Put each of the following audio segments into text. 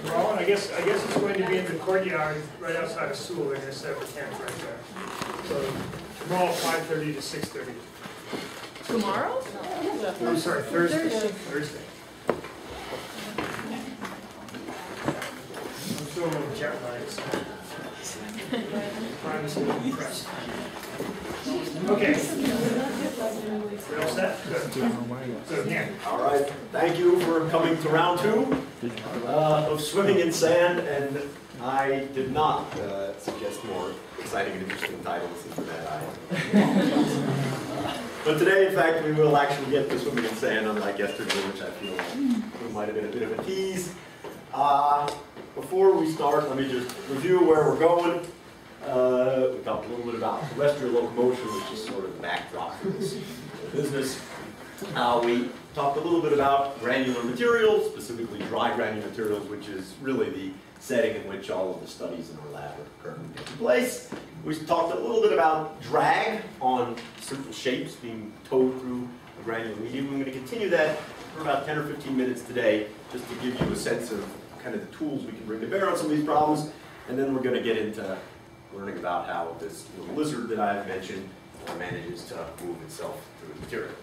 Well, I guess it's going to be in the courtyard right outside of Sewell. They're going to set up a tent right there. So tomorrow, 5:30 to 6:30. Tomorrow? I'm sorry, Thursday. I'm still a little jet lagged. I'm just a little impressed. Okay. We're all set? Good. So again. All right. Thank you for coming to round 2 of swimming in sand. And I did not suggest more exciting and interesting titles than that. But today, in fact, we will actually get to swimming in sand, unlike yesterday, which I feel might have been a bit of a tease. Before we start, let me just review where we're going. We talked a little bit about terrestrial locomotion, which is sort of the backdrop for this business. We talked a little bit about granular materials, specifically dry granular materials, which is really the setting in which all of the studies in our lab are currently taking place. We talked a little bit about drag on simple shapes being towed through a granular medium. I'm going to continue that for about 10 or 15 minutes today, just to give you a sense of kind of the tools we can bring to bear on some of these problems. And then we're going to get into learning about how this little lizard that I've mentioned manages to move itself through the material.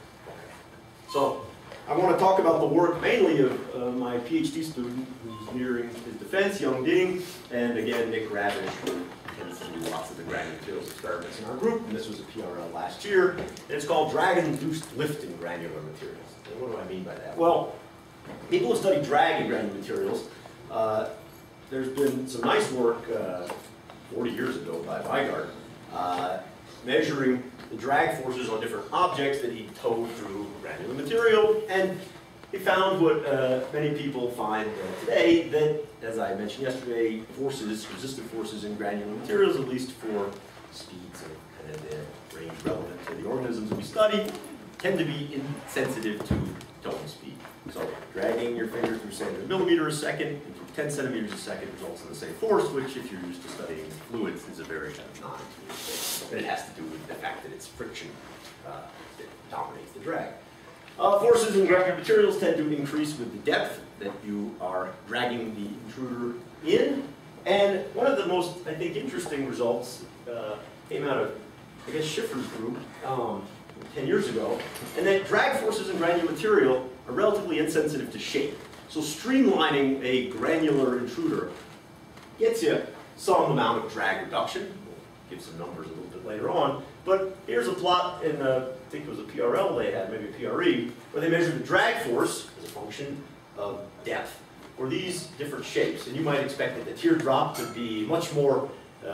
So I want to talk about the work mainly of my PhD student who's nearing his defense, Young Ding, and again Nick Ravish, who tends to do lots of the granular materials experiments in our group. And this was a PRL last year. And it's called drag-induced lift in granular materials. And what do I mean by that? Well, people who study drag in granular materials, there's been some nice work 40 years ago by Weigart, measuring the drag forces on different objects that he towed through granular material. And he found what many people find today, that, as I mentioned yesterday, forces, resistive forces in granular materials, at least for speeds of kind of the range relevant to the organisms we study, tend to be insensitive to towing speed. So dragging your finger through 700 millimeters a second and through 10 centimeters a second results in the same force, which if you're used to studying fluids is a very non-intuitive thing. But it has to do with the fact that it's friction that dominates the drag. Forces in granular materials tend to increase with the depth that you are dragging the intruder in. And one of the most, I think, interesting results came out of, I guess, Schiffer's group 10 years ago, and that drag forces in granular material are relatively insensitive to shape. So streamlining a granular intruder gets you some amount of drag reduction. We'll give some numbers a little bit later on. But here's a plot in, I think it was a PRL they had, maybe a PRE, where they measured the drag force as a function of depth for these different shapes. And you might expect that the teardrop to be much more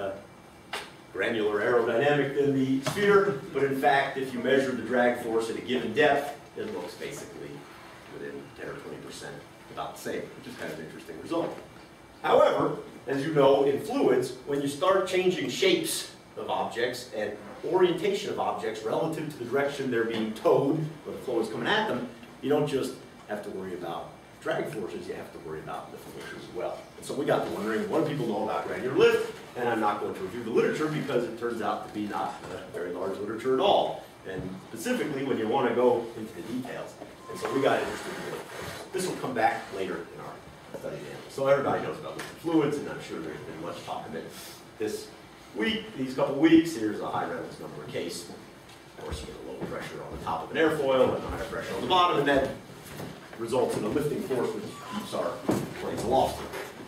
granular aerodynamic than the sphere, but in fact, if you measure the drag force at a given depth, it looks basically within 10 or 20% about the same, which is kind of an interesting result. However, as you know, in fluids, when you start changing shapes of objects and orientation of objects relative to the direction they're being towed, or the flow is coming at them, you don't just have to worry about drag forces, you have to worry about lift forces as well. And so we got to wondering, what do people know about granular lift? And I'm not going to review the literature because it turns out to be not a very large literature at all. And specifically when you want to go into the details. And so we got interested in lift forces. This will come back later in our study manual. So everybody knows about liquid fluids, and I'm sure there's been much talk of it this week, these couple weeks. Here's a high Reynolds number case. Of course, you get a low pressure on the top of an airfoil and a higher pressure on the bottom, and that results in a lifting force which keeps our planes aloft.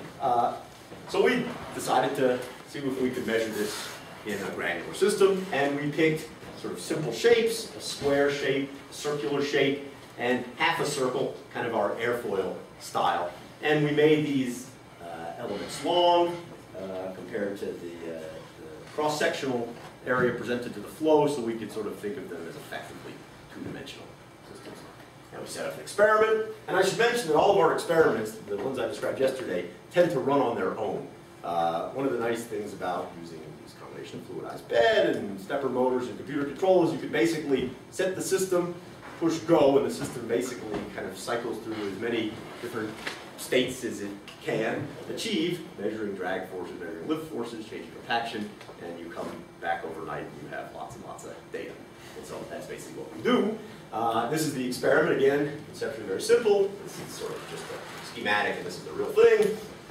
So we decided to see if we could measure this in a granular system, and we picked sort of simple shapes, a square shape, a circular shape, and half a circle, kind of our airfoil style. And we made these elements long compared to the cross-sectional area presented to the flow, so we could sort of think of them as effectively two-dimensional systems. And we set up an experiment, and I should mention that all of our experiments, the ones I described yesterday, tend to run on their own. One of the nice things about using this combination of fluidized bed and stepper motors and computer control is you could basically set the system, push go, and the system basically kind of cycles through as many different states as it can achieve, measuring drag forces, measuring lift forces, changing compaction, and you come back overnight and you have lots and lots of data. And so that's basically what we do. This is the experiment, again, conceptually very simple. This is sort of just a schematic, and this is the real thing.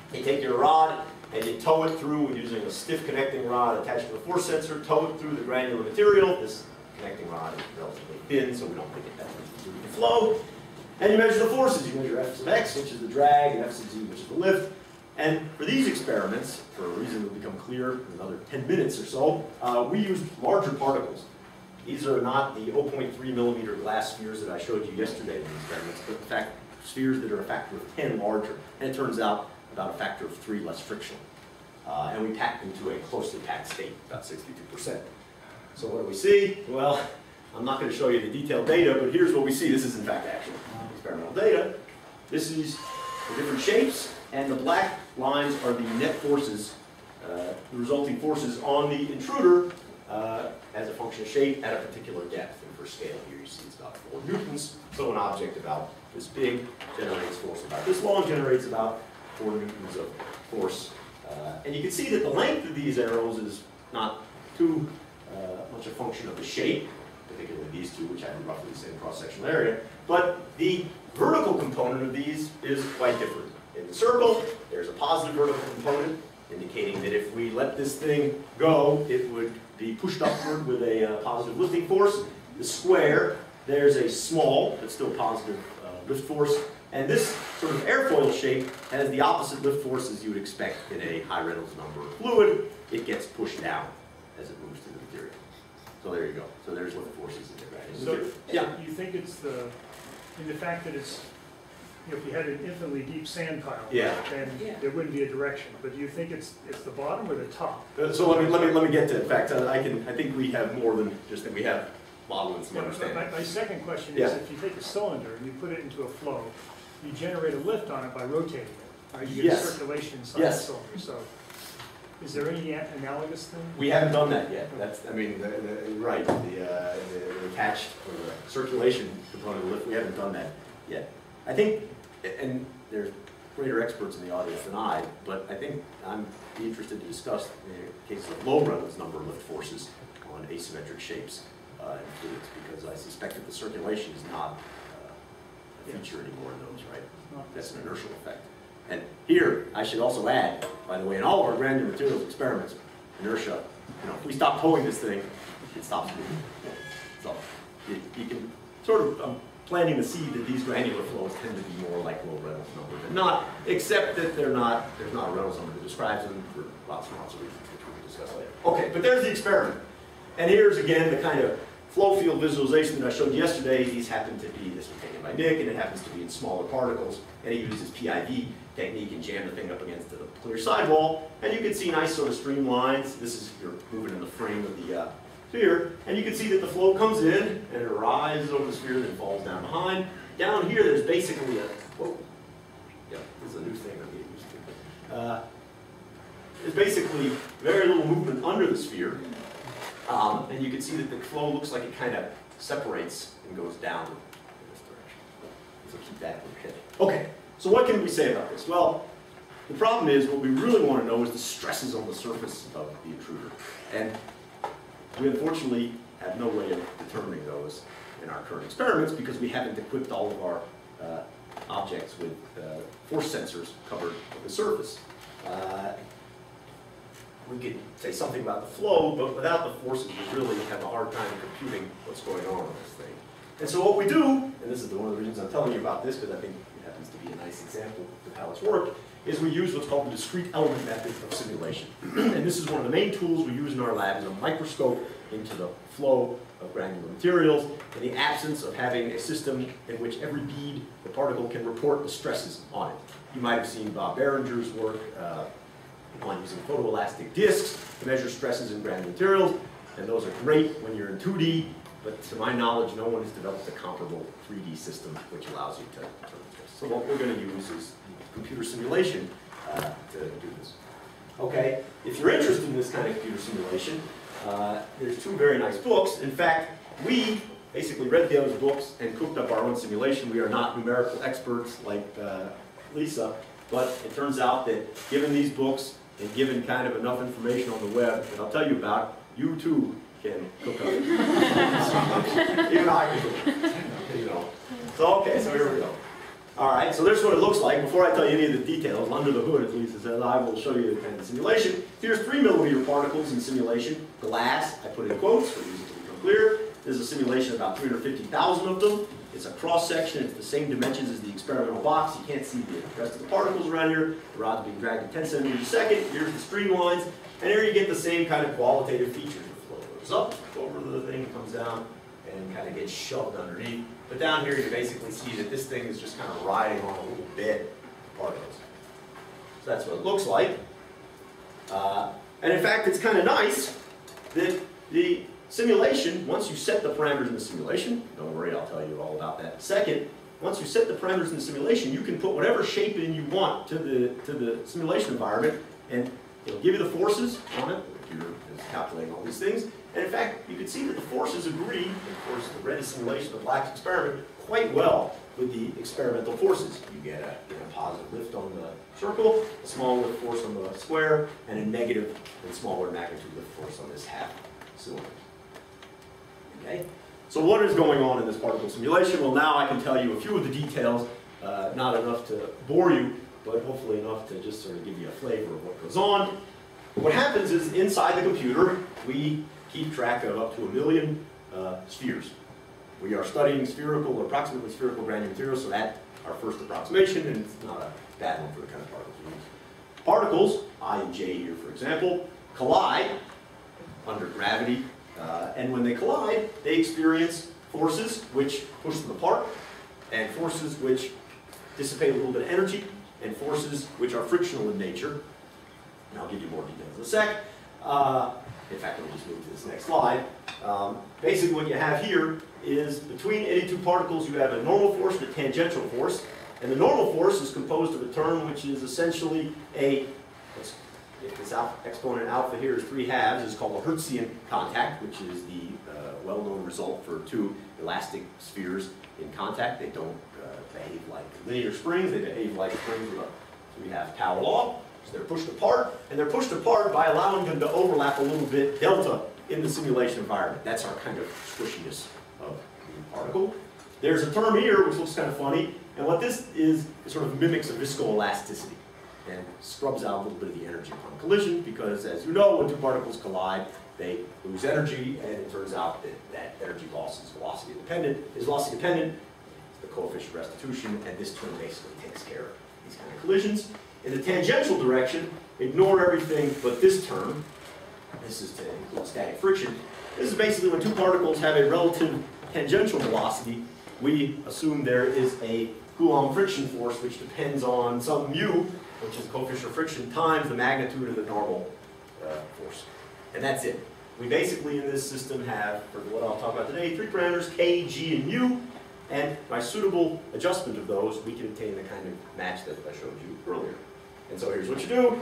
You take your rod and you tow it through using a stiff connecting rod attached to the force sensor, tow it through the granular material. This connecting rod is relatively thin, so we don't make it that much fluid to flow. And you measure the forces. You measure F sub x, which is the drag, and F sub z, which is the lift. And for these experiments, for a reason that will become clear in another 10 minutes or so, we used larger particles. These are not the 0.3 millimeter glass spheres that I showed you yesterday in the experiments, but in fact, spheres that are a factor of 10 larger. And it turns out about a factor of 3 less frictional. And we packed them to a closely packed state, about 62%. So what do we see? Well, I'm not going to show you the detailed data, but here's what we see. This is in fact actual experimental data. This is the different shapes, and the black lines are the net forces, the resulting forces on the intruder as a function of shape at a particular depth. And for scale here, you see it's about 4 newtons. So an object about this big generates force about this long, generates about 4 newtons of force. And you can see that the length of these arrows is not too much a function of the shape, particularly these two, which have roughly the same cross-sectional area. But the vertical component of these is quite different. In the circle, there's a positive vertical component, indicating that if we let this thing go, it would be pushed upward with a positive lifting force. The square, there's a small, but still positive lift force. And this sort of airfoil shape has the opposite lift force as you would expect in a high Reynolds number fluid. It gets pushed down as it moves through the material. So there you go. So there's lift forces in there. Right? So yeah. You think it's the fact that it's, you know, if you had an infinitely deep sand pile, yeah, then there wouldn't be a direction. But do you think it's the bottom or the top? So let me get to it. In fact, I think we have more than just that. We have modeling some understanding. My second question is, if you take a cylinder and you put it into a flow, you generate a lift on it by rotating it. Right? You get a circulation inside the cylinder. So is there any analogous thing? We haven't done that yet. That's, I mean, right. The attached or the circulation component of the lift, we haven't done that yet. I think, and there's greater experts in the audience than I, but I think I'm interested to discuss the cases of low Reynolds number lift forces on asymmetric shapes in fluids, because I suspect that the circulation is not a feature anymore in those, right? That's an inertial effect. And here, I should also add, by the way, in all of our granular materials experiments, inertia, you know, if we stop pulling this thing, it stops moving. So you can sort of, planting the seed that these granular flows tend to be more like low Reynolds number than not, except that there's not a Reynolds number that describes them for lots and lots of reasons, which we can discuss later. Okay, but there's the experiment. And here's again the kind of flow field visualization that I showed yesterday. These happen to be, this was taken by Nick, and it happens to be in smaller particles. And he uses PIV technique and jam the thing up against the clear sidewall. And you can see nice sort of streamlines. This is, you're moving in the frame of the sphere. And you can see that the flow comes in, and it rises over the sphere, then falls down behind. Down here, there's basically a, whoa, yeah, this is a new thing I'm getting used to. There's basically very little movement under the sphere. And you can see that the flow looks like it kind of separates and goes down in this direction. So keep that in your head. Okay, so what can we say about this? Well, the problem is what we really want to know is the stresses on the surface of the intruder. And we unfortunately have no way of determining those in our current experiments because we haven't equipped all of our objects with force sensors covered with the surface. We could say something about the flow, but without the forces, we really have a hard time computing what's going on in this thing. And so what we do, and this is one of the reasons I'm telling you about this, because I think it happens to be a nice example of how it's worked, is we use what's called the discrete element method of simulation. And this is one of the main tools we use in our lab, is a microscope into the flow of granular materials in the absence of having a system in which every bead, the particle, can report the stresses on it. You might have seen Bob Behringer's work on using photoelastic discs to measure stresses in granular materials, and those are great when you're in 2D, but to my knowledge, no one has developed a comparable 3D system which allows you to determine stress. So what we're going to use is computer simulation to do this. Okay, if you're interested in this kind of computer simulation, there's 2 very nice books. In fact, we basically read those books and cooked up our own simulation. We are not numerical experts like Lisa, but it turns out that given these books and given kind of enough information on the web that I'll tell you about, you too can cook up. Even I can do it. You know. So okay, so here we go. All right, so there's what it looks like. Before I tell you any of the details, under the hood at least, as I will show you in the simulation. Here's 3 millimeter particles in simulation. Glass, I put in quotes for reasons to become clear. This is a simulation of about 350,000 of them. It's a cross-section. It's the same dimensions as the experimental box. You can't see the rest of the particles around here. The rod's being dragged at 10 centimeters a second. Here's the streamlines. And here you get the same kind of qualitative features. The flow goes up over the thing, comes down, and kind of gets shoved underneath. But down here you basically see that this thing is just kind of riding on a little bed of particles. So that's what it looks like. And in fact, it's kind of nice that the simulation, once you set the parameters in the simulation, don't worry, I'll tell you all about that in a second. Once you set the parameters in the simulation, you can put whatever shape in you want to the simulation environment, and it'll give you the forces on it. The computer is calculating all these things. And in fact, you can see that the forces agree, of course, the red is simulation, the black is experiment, quite well with the experimental forces. You get a positive lift on the circle, a small lift force on the square, and a negative and smaller magnitude lift force on this half cylinder. Okay? So what is going on in this particle simulation? Well, now I can tell you a few of the details, not enough to bore you, but hopefully enough to just sort of give you a flavor of what goes on. What happens is inside the computer, we keep track of up to 1 million spheres. We are studying spherical or approximately spherical granular materials, so that's our first approximation, and it's not a bad one for the kind of particles we use. Particles, I and J here for example, collide under gravity, and when they collide, they experience forces which push them apart, and forces which dissipate a little bit of energy, and forces which are frictional in nature. And I'll give you more details in a sec. In fact, let me just move to this next slide. Basically what you have here is between any two particles you have a normal force and a tangential force. And the normal force is composed of a term which is essentially if this exponent alpha here is 3/2, is called a Hertzian contact, which is the well-known result for two elastic spheres in contact. They don't behave like linear springs, they behave like springs with a 3/2 tau law. So they're pushed apart, and they're pushed apart by allowing them to overlap a little bit delta in the simulation environment. That's our kind of squishiness of the particle. There's a term here which looks kind of funny, and what this is, it sort of mimics a viscoelasticity and scrubs out a little bit of the energy upon collision, because as you know, when two particles collide, they lose energy, and it turns out that that energy loss is velocity dependent. It's the coefficient of restitution, and this term basically takes care of these kind of collisions. In the tangential direction, ignore everything but this term. This is to include static friction. This is basically when two particles have a relative tangential velocity, we assume there is a Coulomb friction force which depends on some mu, which is the coefficient of friction, times the magnitude of the normal force. And that's it. We basically in this system have, for what I'll talk about today, 3 parameters, K, G, and mu. And by suitable adjustment of those, we can obtain the kind of match that I showed you earlier. And so here's what you do.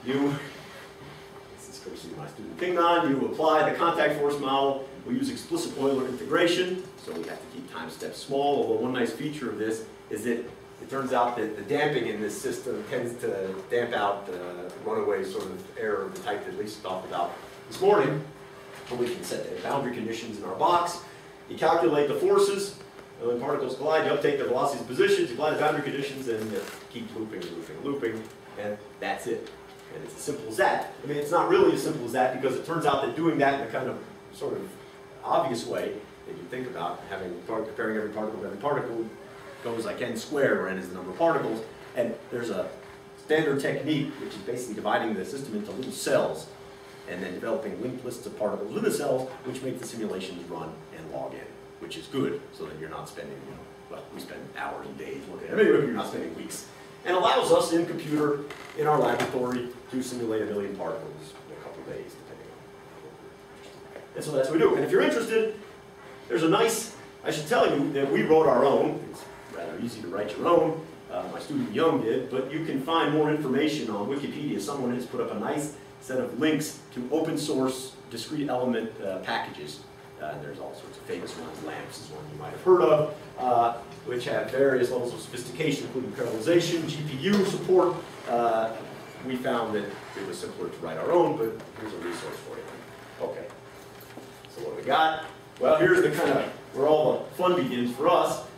This is courtesy of my student Kingnon, you apply the contact force model. We use explicit Euler integration, so we have to keep time steps small, although one nice feature of this is that it turns out that the damping in this system tends to damp out the runaway sort of error of the type that Lisa talked about this morning. And we can set the boundary conditions in our box. You calculate the forces. When particles collide, you update their velocities and positions, you apply the boundary conditions, and you keep looping and looping and looping, and that's it. And it's as simple as that. I mean, it's not really as simple as that, because it turns out that doing that in a kind of sort of obvious way that you think about, comparing every particle to every particle, goes like n squared, where n is the number of particles, and there's a standard technique which is basically dividing the system into little cells, and then developing linked lists of particles within the cells, which make the simulations run and log in. Which is good, so that you're not spending, well, we spend hours and days looking at it, maybe you're not spending weeks. And allows us in computer, in our laboratory, to simulate 1 million particles in a couple of days, depending on. And so that's what we do. And if you're interested, there's a nice, I should tell you that we wrote our own. It's rather easy to write your own. My student Young did, but you can find more information on Wikipedia. Someone has put up a nice set of links to open source discrete element packages. There's all sorts of famous ones. LAMPS is one you might have heard of, which have various levels of sophistication, including parallelization, GPU support. We found that it was simpler to write our own, but here's a resource for you. Okay, so what do we got? Well, here's the kind of, where all the fun begins for us.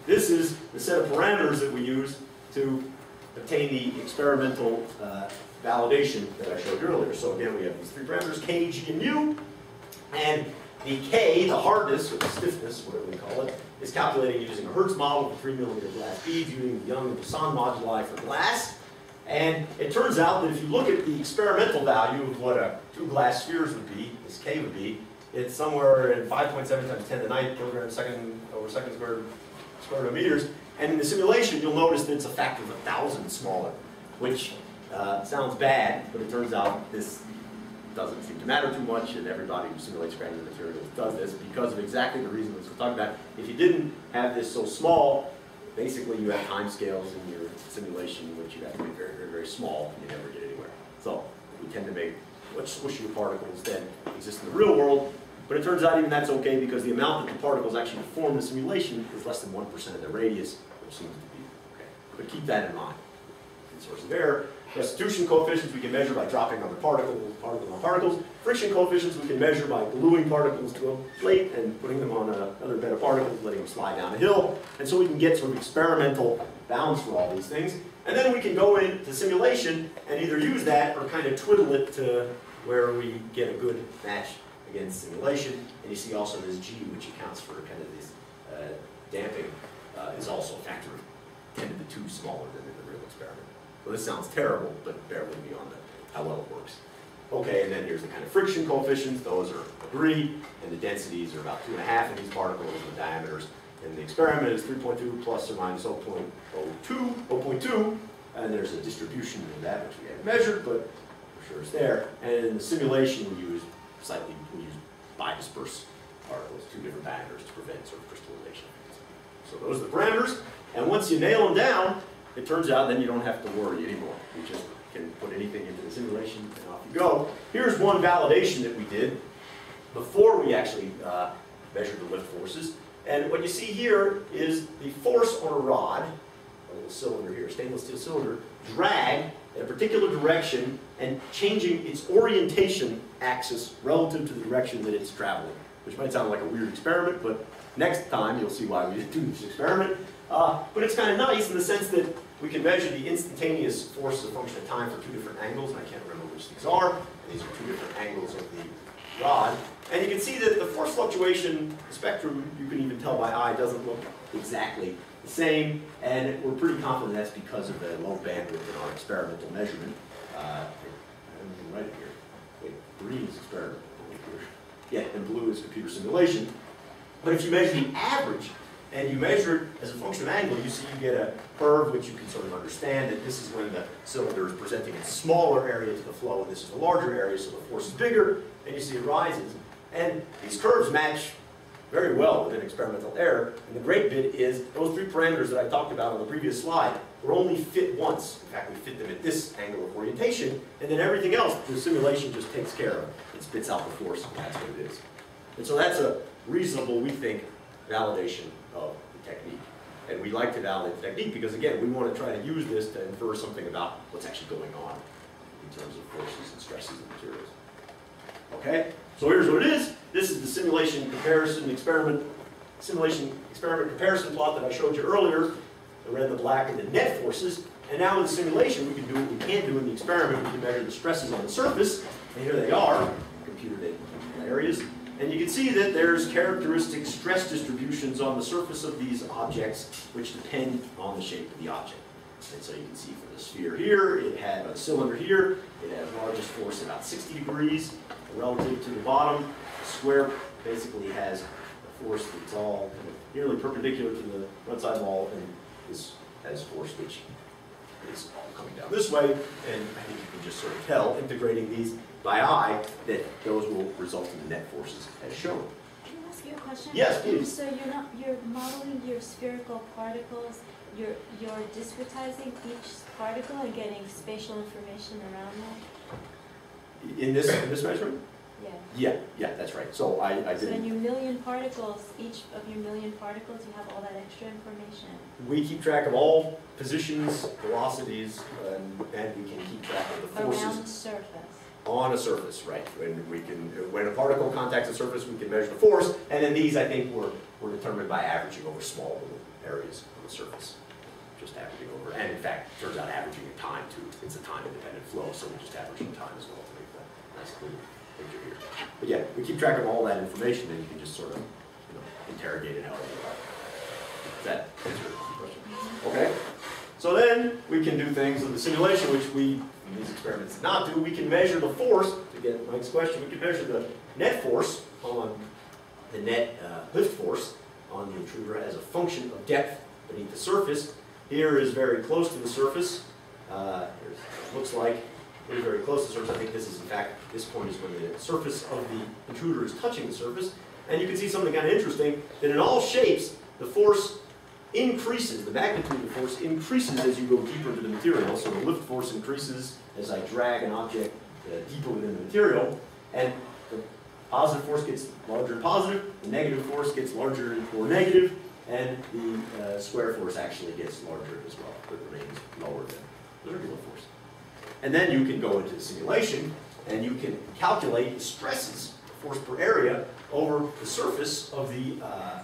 this is the set of parameters that we use to obtain the experimental validation that I showed you earlier. So again, we have these three parameters, K, G, and mu. And the K, the hardness, or the stiffness, whatever we call it, is calculated using a Hertz model with 3 millimeter glass beads, using the Young and Poisson moduli for glass. And it turns out that if you look at the experimental value of what a 2 glass spheres would be, this K would be, it's somewhere in 5.7 times 10 to the 9th kilograms second over second square root of meters. And in the simulation, you'll notice that it's a factor of 1,000 smaller, which sounds bad, but it turns out this doesn't seem to matter too much, and everybody who simulates granular materials does this because of exactly the reason we're talking about. If you didn't have this so small, basically you have time scales in your simulation which you have to make very, very, very small, and you never get anywhere. So we tend to make much squishier particles than exist in the real world, but it turns out even that's okay because the amount that the particles actually form in the simulation is less than 1% of their radius, which seems to be okay. But keep that in mind. Source of error. Restitution coefficients we can measure by dropping other particles on particles. Friction coefficients we can measure by gluing particles to a plate and putting them on another bed of particles, letting them slide down a hill. And so we can get sort of experimental bounds for all these things. And then we can go into simulation and either use that or kind of twiddle it to where we get a good match against simulation. And you see also this G, which accounts for kind of this damping, is also a factor of 10 to the 2 smaller than in the real experiment. Well, this sounds terrible, but bear with me on how well it works. Okay, and then here's the kind of friction coefficients. Those are agreed, and the densities are about 2.5 in these particles, and the diameters in the experiment is 3.2 plus or minus 0.2, and there's a distribution of that, which we haven't measured, but for sure it's there. And in the simulation, we use bidisperse particles, 2 different diameters to prevent sort of crystallization. So those are the parameters, and once you nail them down, it turns out then you don't have to worry anymore. You just can put anything into the simulation and off you go. Here's one validation that we did before we actually measured the lift forces. And what you see here is the force on a rod, a little cylinder here, stainless steel cylinder, drag in a particular direction and changing its orientation axis relative to the direction that it's traveling, which might sound like a weird experiment, but next time you'll see why we do this experiment. But it's kind of nice in the sense that we can measure the instantaneous force as a function of time for 2 different angles, and I can't remember which these are. And these are 2 different angles of the rod. And you can see that the force fluctuation spectrum, you can even tell by eye, doesn't look exactly the same. And we're pretty confident that's because of the low bandwidth in our experimental measurement. I don't even write it here. Wait, green is experimental. Yeah, and blue is computer simulation. But if you measure the average, and you measure it as a function of angle, you see you get a curve which you can sort of understand that this is when the cylinder is presenting a smaller area to the flow, and this is a larger area, so the force is bigger, and you see it rises. And these curves match very well with an experimental error, and the great bit is those 3 parameters that I talked about on the previous slide were only fit once. In fact, we fit them at this angle of orientation, and then everything else the simulation just takes care of. It spits out the force, and that's what it is. And so that's a reasonable, we think, validation of the technique. And we like to validate the technique because, again, we want to try to use this to infer something about what's actually going on in terms of forces and stresses of materials. Okay, so here's what it is. This is the simulation experiment comparison plot that I showed you earlier. The red, the black, and the net forces. And now in the simulation, we can do what we can't do in the experiment. We can measure the stresses on the surface. And here they are, computed areas. And you can see that there's characteristic stress distributions on the surface of these objects which depend on the shape of the object. And so you can see for the sphere here, it had a cylinder here, it has largest force about 60 degrees relative to the bottom. The square basically has a force that's all kind of nearly perpendicular to the front side wall, and this has force which is all coming down this way. And I think you can just sort of tell, integrating these by eye, that those will result in the net forces as shown. Can I ask you a question? Yes, please. So you're modeling your spherical particles, you're discretizing each particle and getting spatial information around that? In this measurement? Yeah. Yeah, that's right. So I did. So in your million particles, each of your million particles, you have all that extra information. We keep track of all positions, velocities, and we can keep track of the forces. Around the surface. On a surface, right. When a particle contacts a surface, we can measure the force, and then these, I think, were determined by averaging over small areas on the surface, just averaging over. And in fact, it turns out averaging in time too. It's a time-independent flow, so we just average in time as well to make that nice clean picture here. But yeah, we keep track of all that information, and you can just sort of, interrogate it however you like. Does that answer your question? Okay. So then we can do things in the simulation, which we, in these experiments, did not do. We can measure the force, to get Mike's question, we can measure the net force on the net lift force on the intruder as a function of depth beneath the surface. Here is very close to the surface. Looks like it's very close to the surface. I think this is, in fact, this point is when the surface of the intruder is touching the surface. And you can see something kind of interesting, that in all shapes, the force increases, the magnitude of the force increases as you go deeper into the material. So the lift force increases as I drag an object deeper within the material. And the positive force gets larger and positive, the negative force gets larger and more negative, and the square force actually gets larger as well, but remains lower than the regular force. And then you can go into the simulation, and you can calculate the stresses, force per area, over the surface of the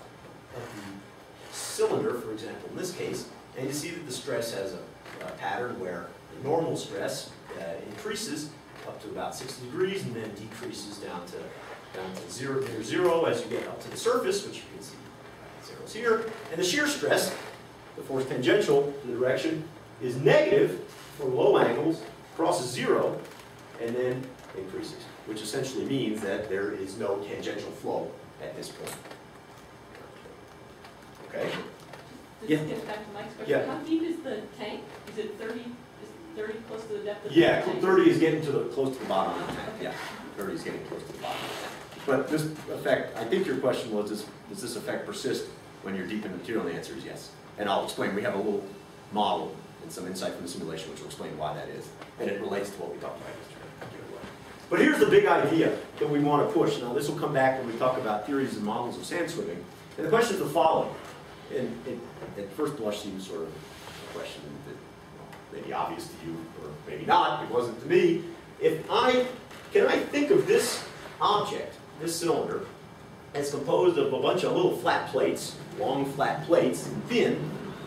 cylinder, for example, in this case, and you see that the stress has a pattern where the normal stress increases up to about 60 degrees and then decreases down to zero, near zero as you get up to the surface, which you can see zeros here. And the shear stress, the force tangential to the direction, is negative for low angles, crosses zero, and then increases, which essentially means that there is no tangential flow at this point. Okay? This gets back to Mike's question. Yeah. How deep is the tank? Is it 30? Is 30 close to the depth of Yeah, the tank? 30 is getting to close to the bottom of the tank. Yeah, 30 is getting close to the bottom of the tank. But this effect, I think your question was, does this effect persist when you're deep in the material? And the answer is yes. And I'll explain. We have a little model and some insight from the simulation which will explain why that is. And it relates to what we talked about yesterday. But here's the big idea that we want to push. Now, this will come back when we talk about theories and models of sand swimming. And the question is the following. And it, at first blush, seems sort of a question that may be obvious to you, or maybe not. It wasn't to me. Can I think of this object, this cylinder, as composed of a bunch of little flat plates, long flat plates, thin,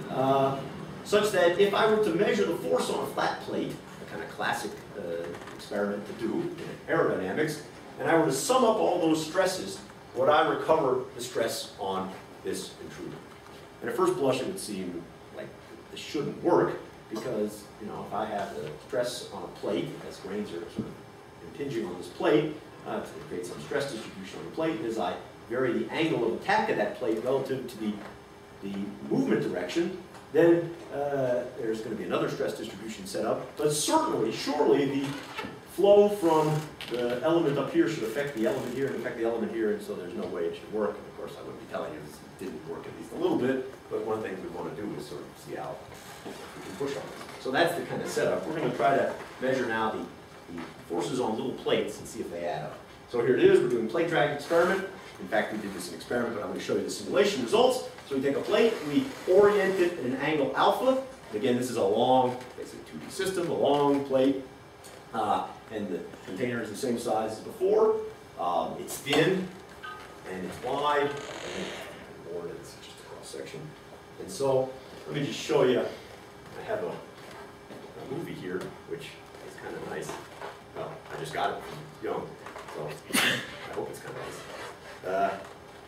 such that if I were to measure the force on a flat plate, a kind of classic experiment to do in aerodynamics, and I were to sum up all those stresses, would I recover the stress on this intruder? And at first blush, it would seem like this shouldn't work, because if I have the stress on a plate, as grains are sort of impinging on this plate, to create some stress distribution on the plate, and as I vary the angle of attack of that plate relative to the movement direction, then there's going to be another stress distribution set up. But surely the flow from the element up here should affect the element here and affect the element here, and so there's no way it should work. And of course, I wouldn't be telling you this didn't work at least a little bit, but one of the things we want to do is sort of see how we can push on this. So that's the kind of setup. We're going to try to measure now the forces on little plates and see if they add up. So here it is. We're doing plate drag experiment. In fact, we did this in experiment, but I'm going to show you the simulation results. So we take a plate, we orient it at an angle alpha. Again, this is a long, basically 2D system, a long plate, and the container is the same size as before. It's thin, and it's wide, and more, it's just a cross section. And so, let me just show you, I have a movie here, which is kind of nice. Well, I just got it from Young, so I hope it's kind of nice.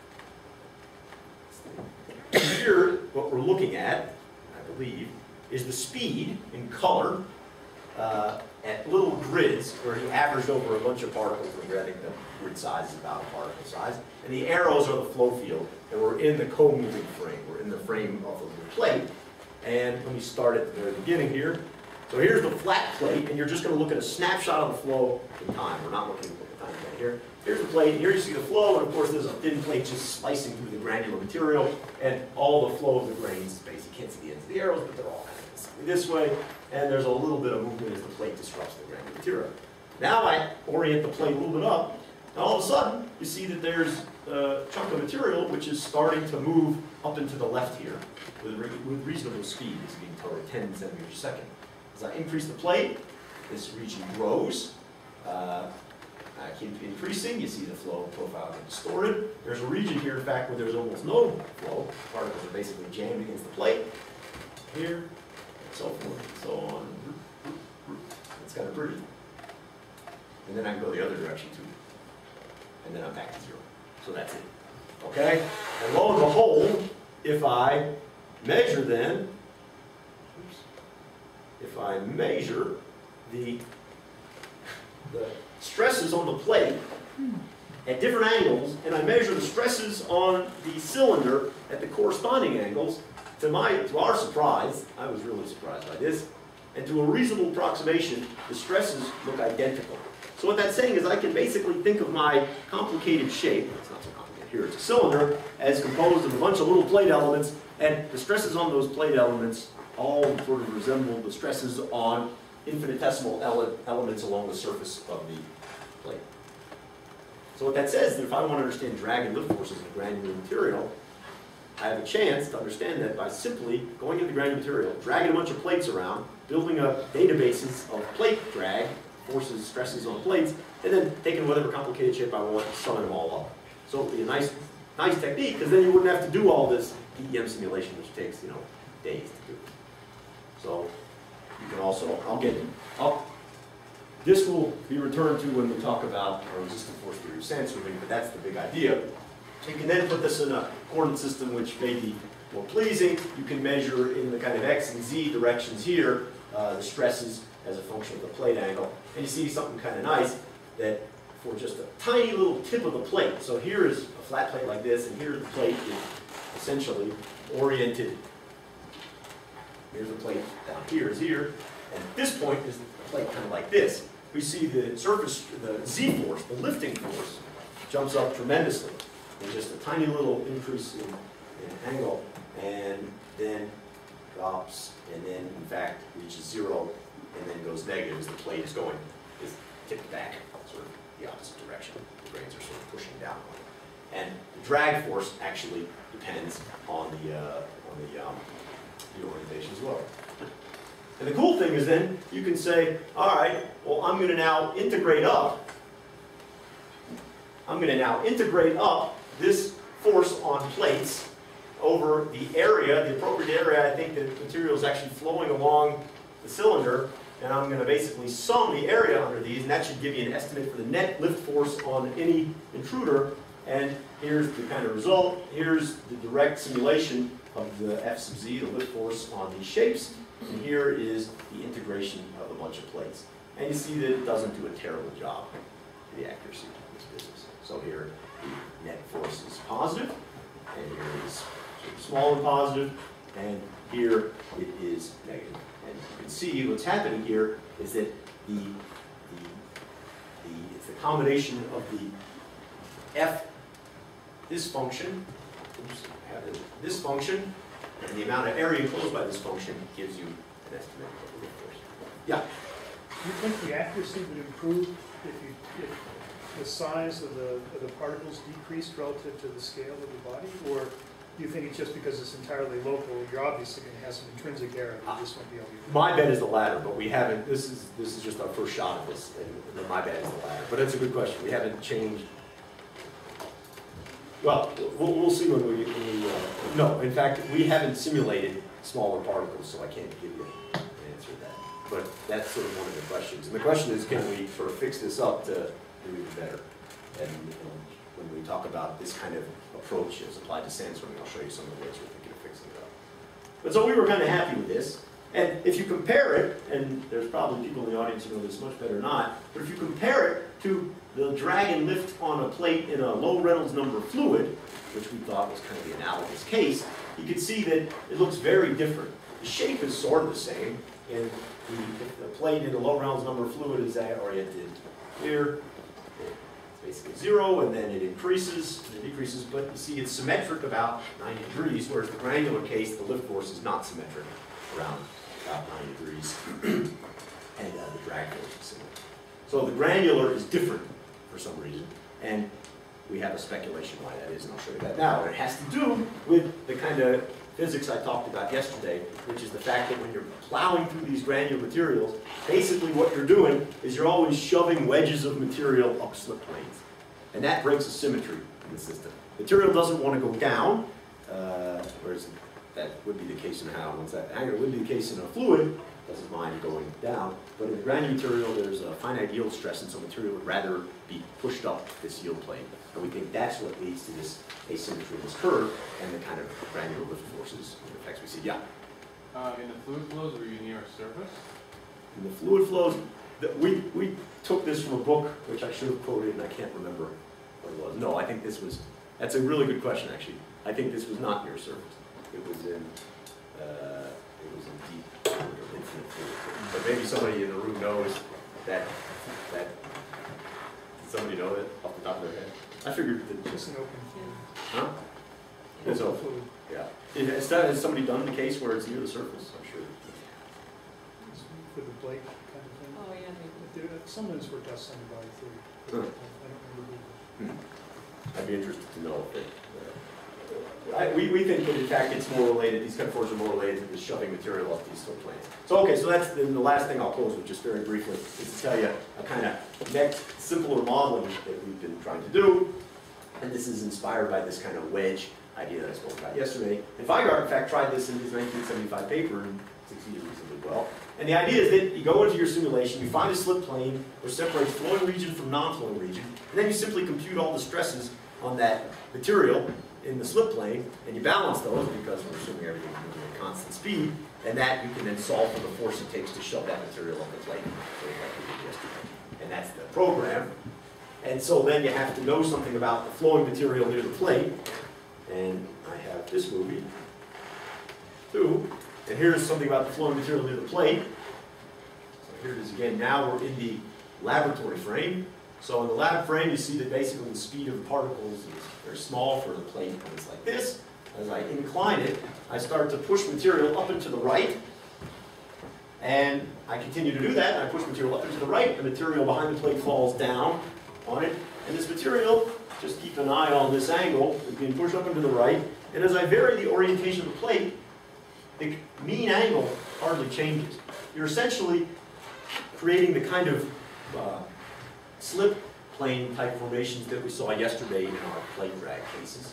Here, what we're looking at, I believe, is the speed in color at little grids where he averaged over a bunch of particles. I think the grid size is about a particle size. And the arrows are the flow field, and we're in the co-moving frame. We're in the frame of the plate. And let me start at the very beginning here. So here's the flat plate, and you're just going to look at a snapshot of the flow in time. We're not looking at the time plate here. Here's the plate, here you see the flow, and of course there's a thin plate just slicing through the granular material, and all the flow of the grains is basically, you can't see the ends of the arrows, but they're all kind of this way, and there's a little bit of movement as the plate disrupts the granular material. Now I orient the plate a little bit up, and all of a sudden you see that there's a chunk of material which is starting to move up into the left here with reasonable speed. It's being toward 10 centimeters a second. As I increase the plate, this region grows. keep increasing. You see the flow profile get distorted. There's a region here, in fact, where there's almost no flow. Particles are basically jammed against the plate. Here, and so forth, and so on. It's kind of pretty. And then I can go the other direction too. And then I'm back to 0. So that's it. Okay? And lo and behold, if I measure then, if I measure the stresses on the plate at different angles, and I measure the stresses on the cylinder at the corresponding angles, to our surprise, I was really surprised by this, and to a reasonable approximation, the stresses look identical. So what that's saying is I can basically think of my complicated shape, it's not so complicated, here it's a cylinder, as composed of a bunch of little plate elements, and the stresses on those plate elements all sort of resemble the stresses on infinitesimal elements along the surface of the plate. So what that says is that if I want to understand drag and lift forces in a granular material, I have a chance to understand that by simply going into the granular material, dragging a bunch of plates around, building up databases of plate drag, forces, stresses on plates, and then taking whatever complicated shape I want and summing them all up. So it would be a nice technique, because then you wouldn't have to do all this DEM simulation, which takes, days to do. So you can also, this will be returned to when we talk about our resistant force theory of sandswimming, but that's the big idea. So you can then put this in a coordinate system which may be more pleasing. You can measure in the kind of x and z directions here the stresses as a function of the plate angle. And you see something kind of nice that for just a tiny little tip of the plate. So here is a flat plate like this, and here the plate is essentially oriented. Here's the plate down here is here, and at this point is the plate kind of like this. We see the surface, the z force, the lifting force, jumps up tremendously. And just a tiny little increase in angle, and then drops, and then in fact reaches 0, and then goes negative as the plate is tipped back, sort of the opposite direction. The grains are sort of pushing down. And the drag force actually depends on the orientation as well. And the cool thing is then you can say, all right, well I'm going to now integrate up this force on plates over the area, the appropriate area. I think the material is actually flowing along the cylinder, and I'm going to basically sum the area under these, and that should give you an estimate for the net lift force on any intruder. And here's the kind of result. Here's the direct simulation of the F sub z, the lift force on these shapes, and here is the integration of a bunch of plates. And you see that it doesn't do a terrible job for the accuracy of this business. So here the net force is positive, and here it is sort of small and positive, and here it is negative. And you can see what's happening here is that it's the combination of the F, this function, this function, and the amount of area enclosed by this function gives you an estimate of the lift force. Yeah? Do you think the accuracy would improve if the size of the particles decreased relative to the scale of the body? Or do you think it's just because it's entirely local, you're obviously going to have some intrinsic error, you just won't be able to? My bet is the latter, but we haven't, this is just our first shot at this, and my bet is the latter. But it's a good question. We haven't changed. Well, we'll see when we no, in fact, we haven't simulated smaller particles, so I can't give you an answer to that. But that's sort of one of the questions. And the question is, can we sort of fix this up to do even better? And when we talk about this kind of approach as applied to sandswimming, I'll show you some of the ways we're thinking of fixing it up. But so we were kind of happy with this. And if you compare it, and there's probably people in the audience who know this much better than not, but if you compare it to the drag and lift on a plate in a low Reynolds number fluid, which we thought was kind of the analogous case, you can see that it looks very different. The shape is sort of the same. And the plate in a low Reynolds number fluid is oriented here. It's basically 0, and then it increases and it decreases, but you see it's symmetric about 90 degrees, whereas the granular case, the lift force is not symmetric around about 90 degrees, and the drag force is similar. So the granular is different for some reason, and we have a speculation why that is, and I'll show you that now. And it has to do with the kind of physics I talked about yesterday, which is the fact that when you're plowing through these granular materials, basically what you're doing is you're always shoving wedges of material up slip planes. And that breaks a symmetry in the system. Material doesn't want to go down, whereas that would be the case in how, once that angular would be the case in a fluid, doesn't mind going down. But in the granular material, there's a finite yield stress, and so material would rather be pushed up this yield plane. And we think that's what leads to this asymmetry in this curve and the kind of granular lift forces and effects we see. Yeah? In the fluid flows, were you near a surface? In the fluid flows, we took this from a book, which I should have quoted, and I can't remember what it was. No, I think this was, that's a really good question, actually. I think this was not near surface. It was in deep infinite fluid. But maybe somebody in the room knows that does somebody know that off the top of their head? I figured that Just an open fluid. huh? It's Open open. fluid. Yeah. Has somebody done the case where it's near the surface? I'm sure. For the Blake kind of thing. Oh, yeah, maybe. Some of this were dust on the body theory. Huh. I don't remember. I'd be interested to know if we think that in fact it's more related, these kind of forces are more related to the shoving material off these slip planes. So okay, so that's the last thing I'll close with just very briefly is to tell you a kind of next simpler modeling that we've been trying to do. And this is inspired by this kind of wedge idea that I spoke about yesterday. And Weigart, in fact, tried this in his 1975 paper and succeeded reasonably well. And the idea is that you go into your simulation, you find a slip plane which separates flowing region from non-flowing region, and then you simply compute all the stresses on that material in the slip plane, and you balance those because we're assuming everything's moving at constant speed, and that you can then solve for the force it takes to shove that material up the plane. So like we did yesterday. And that's the program. And so then you have to know something about the flowing material near the plate. And I have this movie, too. And here's something about the flowing material near the plate. So here it is again. Now we're in the laboratory frame. So in the lab frame, you see that basically the speed of the particles is very small for the plate, and it's like this. As I incline it, I start to push material up and to the right. And I continue to do that, and I push material up and to the right. The material behind the plate falls down on it. And this material, just keep an eye on this angle, is being pushed up and to the right. And as I vary the orientation of the plate, the mean angle hardly changes. You're essentially creating the kind of slip plane type formations that we saw yesterday in our plate drag cases.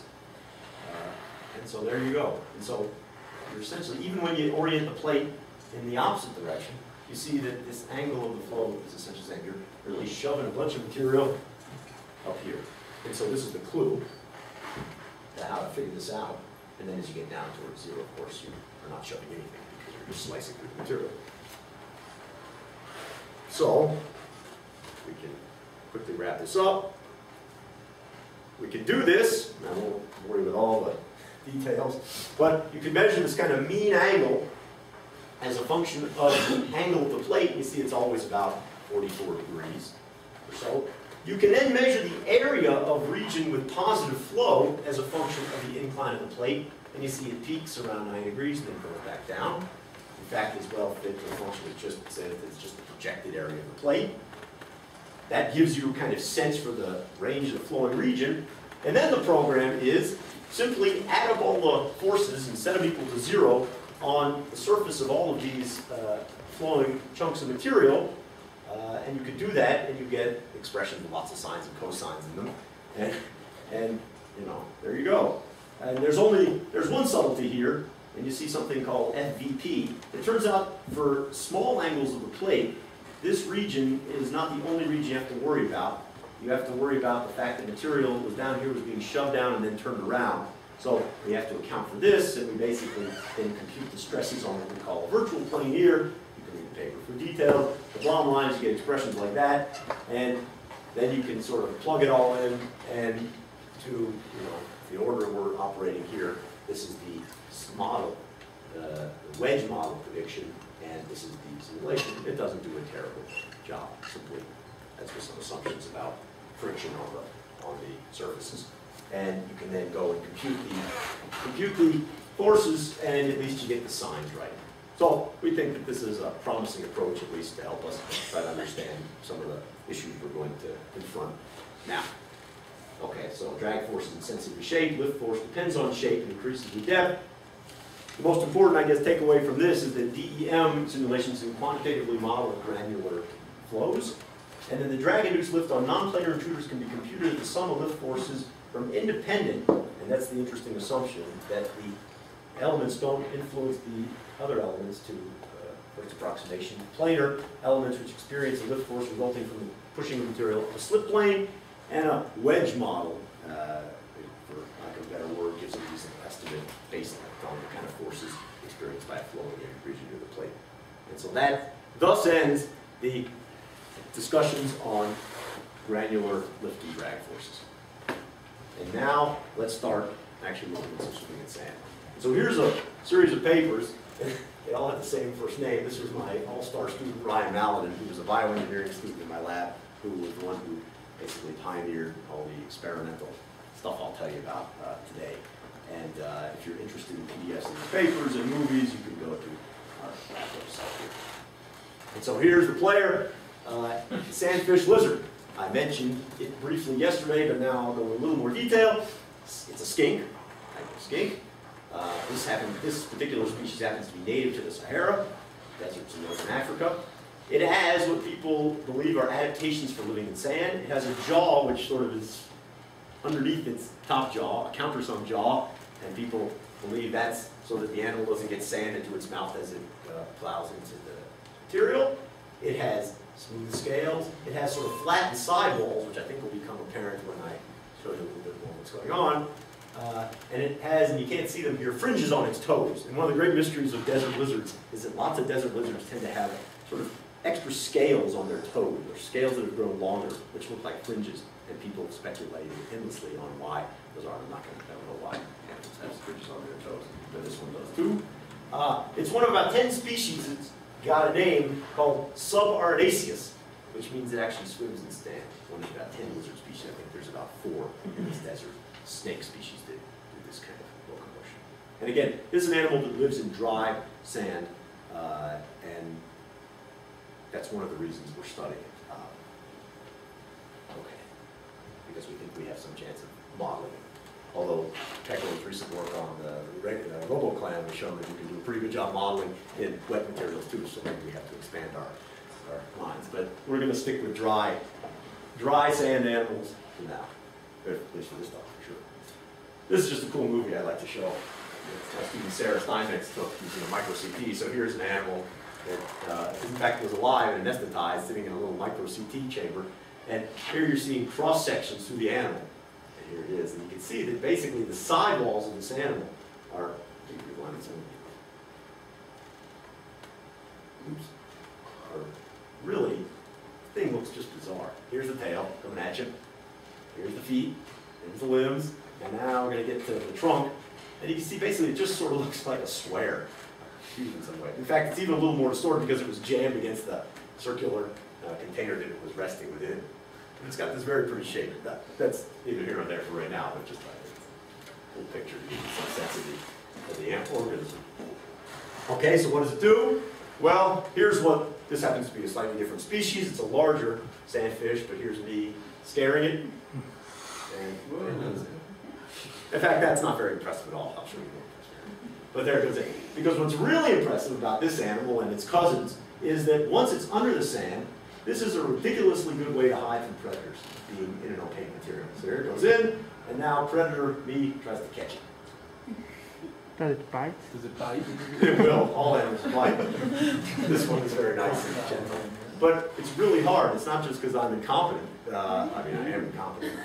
And so there you go. And so you're essentially, even when you orient the plate in the opposite direction, you see that this angle of the flow is essentially saying you're really shoving a bunch of material up here. And so this is the clue to how to figure this out. And then as you get down towards zero, of course, you are not shoving anything because you're just slicing through the material. So we can quickly wrap this up. We can do this, and I won't worry with all the details, but you can measure this kind of mean angle as a function of the angle of the plate. You see it's always about 44 degrees or so. You can then measure the area of region with positive flow as a function of the incline of the plate, and you see it peaks around 9 degrees and then goes back down. In fact, as well fit to a function that just says it's just the projected area of the plate. That gives you a kind of sense for the range of the flowing region. And then the program is simply add up all the forces and set them equal to 0 on the surface of all of these flowing chunks of material. And you can do that, and you get expressions with lots of sines and cosines in them. And you know, there you go. And there's one subtlety here, and you see something called FVP. It turns out for small angles of the plate, this region is not the only region you have to worry about. You have to worry about the fact that material that was down here was being shoved down and then turned around. So we have to account for this, and we basically then compute the stresses on what we call a virtual plane here. You can read the paper for details. The bottom line is you get expressions like that, and then you can sort of plug it all in, and to, you know, the order we're operating here, this is the model, the wedge model prediction, and this is the simulation. It doesn't do a terrible job, simply. That's just some assumptions about friction on the surfaces. And you can then go and compute the forces, and at least you get the signs right. So we think that this is a promising approach, at least to help us try to understand some of the issues we're going to confront now. Okay, so drag force is insensibly shaped. Lift force depends on shape and increases with depth. The most important, I guess, takeaway from this is that DEM simulations can quantitatively model granular flows, and then the drag-induced lift on non-planar intruders can be computed as the sum of lift forces from independent, and that's the interesting assumption, that the elements don't influence the other elements to first approximation. Planar elements which experience a lift force resulting from the pushing of material up a slip plane, and a wedge model, for lack of a better word, gives a reasonable estimate based on the kind of forces experienced by a flow in the region of the plate. And so that thus ends the discussions on granular lift and drag forces. And now let's start actually looking at some swimming in sand. So here's a series of papers. They all have the same first name. This was my all-star student, Ryan Maladin, who was a bioengineering student in my lab, who was the one who basically pioneered all the experimental stuff I'll tell you about today. And if you're interested in PDFs of these papers and movies, you can go to our lab website here. And so here's the player, sandfish lizard. I mentioned it briefly yesterday, but now I'll go into a little more detail. It's a skink, type of skink. This particular species happens to be native to the Sahara, deserts in northern Africa. It has what people believe are adaptations for living in sand. It has a jaw which sort of is underneath its top jaw, a countersunk jaw, and people believe that's so that the animal doesn't get sand into its mouth as it plows into the material. It has smooth scales. It has sort of flattened sidewalls, which I think will become apparent when I show you a little bit more what's going on. And it has, and you can't see them here, fringes on its toes. And one of the great mysteries of desert lizards is that lots of desert lizards tend to have sort of extra scales on their toes, or scales that have grown longer, which look like fringes. And people speculate endlessly on why those are. I don't know why animals have fringes on their toes, but this one does too. It's one of about 10 species. It's got a name called subarnaceus, which means it actually swims in sand. One of about 10 lizard species. I think there's about 4 in this desert. Snake species do this kind of locomotion. And again, this is an animal that lives in dry sand, and that's one of the reasons we're studying it. Okay, because we think we have some chance of modeling it. Although Pecco's recent work on the RoboClam has shown that we can do a pretty good job modeling in wet materials too, so maybe we have to expand our minds. But we're going to stick with dry sand animals for now, at least for this stuff, for sure. This is just a cool movie I'd like to show. My student Sarah Steinmetz took using a micro CT. So here's an animal that, in fact, was alive and anesthetized, sitting in a little micro CT chamber. And here you're seeing cross sections through the animal. And here it is. And you can see that basically the sidewalls of this animal are, really, the thing looks just bizarre. Here's the tail coming at you. Here's the feet. Here's the limbs. And now we're going to get to the trunk. And you can see basically it just sort of looks like a square. In some way. In fact, it's even a little more distorted because it was jammed against the circular container that it was resting within. And it's got this very pretty shape. That's neither here nor there for right now, but just a little picture to give you some sense of the organism. Okay, so what does it do? Well, here's what, this happens to be a slightly different species. It's a larger sandfish, but here's me scaring it. And in fact, that's not very impressive at all. I'll show you more. But there goes it. Because what's really impressive about this animal and its cousins is that once it's under the sand, this is a ridiculously good way to hide from predators, being in an opaque material. So there it goes in, and now predator me tries to catch it. Does it bite? Does it bite? It will. All animals bite. This one is very nice and gentle. But it's really hard. It's not just because I'm incompetent. I mean, I am incompetent.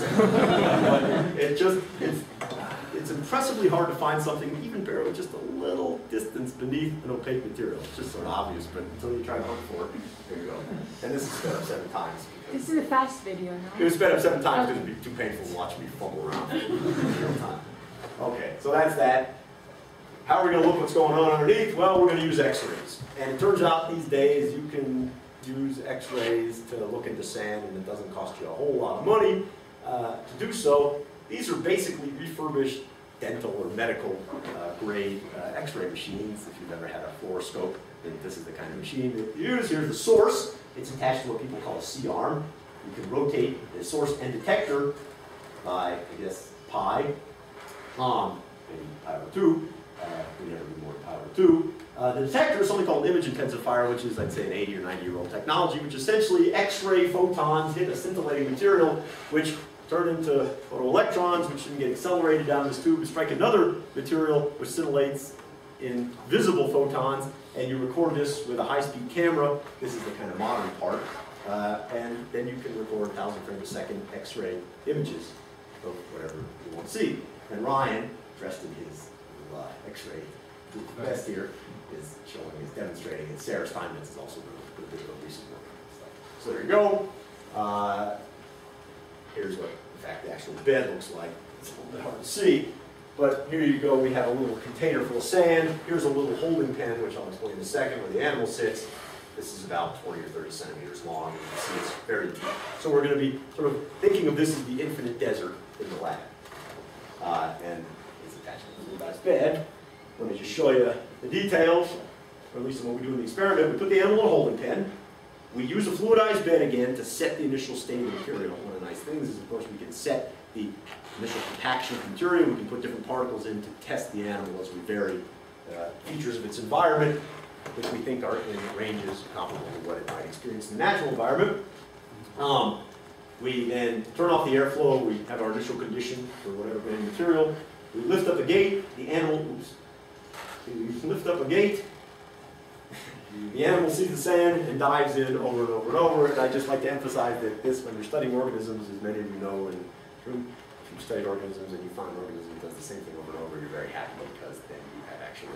It's impressively hard to find something even barely just a little distance beneath an opaque material. It's just sort of obvious, but until you try to look for it, there you go. And this is sped up 7 times. This is a fast video now. It was sped up 7 times because it would be too painful to watch me fumble around in real time. Okay, so that's that. How are we going to look what's going on underneath? Well, we're going to use x-rays. And it turns out these days you can use x-rays to look into sand, and it doesn't cost you a whole lot of money to do so. These are basically refurbished dental or medical grade x-ray machines. If you've ever had a fluoroscope, then this is the kind of machine that you use. Here's the source. It's attached to what people call a C-arm. You can rotate the source and detector by, I guess, pi, maybe pi over 2. we never do more than power 2. The detector is something called image intensifier, which is, I'd say, an 80 or 90-year-old technology, which essentially X-ray photons hit a scintillating material, which turn into photoelectrons, which then get accelerated down this tube and strike another material, which scintillates in visible photons, and you record this with a high-speed camera. This is the kind of modern part. And then you can record 1,000 frames a second X-ray images of whatever you want to see. And Ryan, dressed in his X-ray vest here, is demonstrating, and Sarah Steinmetz is also doing a bit of recent work on this stuff. So there you go. Here's what, in fact, the actual bed looks like. It's a little bit hard to see, but here you go. We have a little container full of sand. Here's a little holding pen, which I'll explain in a second, where the animal sits. This is about 20 or 30 centimeters long, and you can see it's very deep. So we're going to be sort of thinking of this as the infinite desert in the lab. And it's attached to the little guy's bed. Let me just show you the details, or at least what we do in the experiment. We put the animal in a holding pen. We use a fluidized bed again to set the initial state of the material. One of the nice things is, of course, we can set the initial compaction of the material. We can put different particles in to test the animal as we vary features of its environment, which we think are in ranges comparable to what it might experience in the natural environment. We then turn off the airflow. We have our initial condition for whatever kind of material. We lift up a gate. The animal, we lift up a gate. The animal sees the sand and dives in over and over and over. And I just like to emphasize that this, when you're studying organisms, as many of you know, and if you study organisms and you find an organism that does the same thing over and over, you're very happy because then you have actually,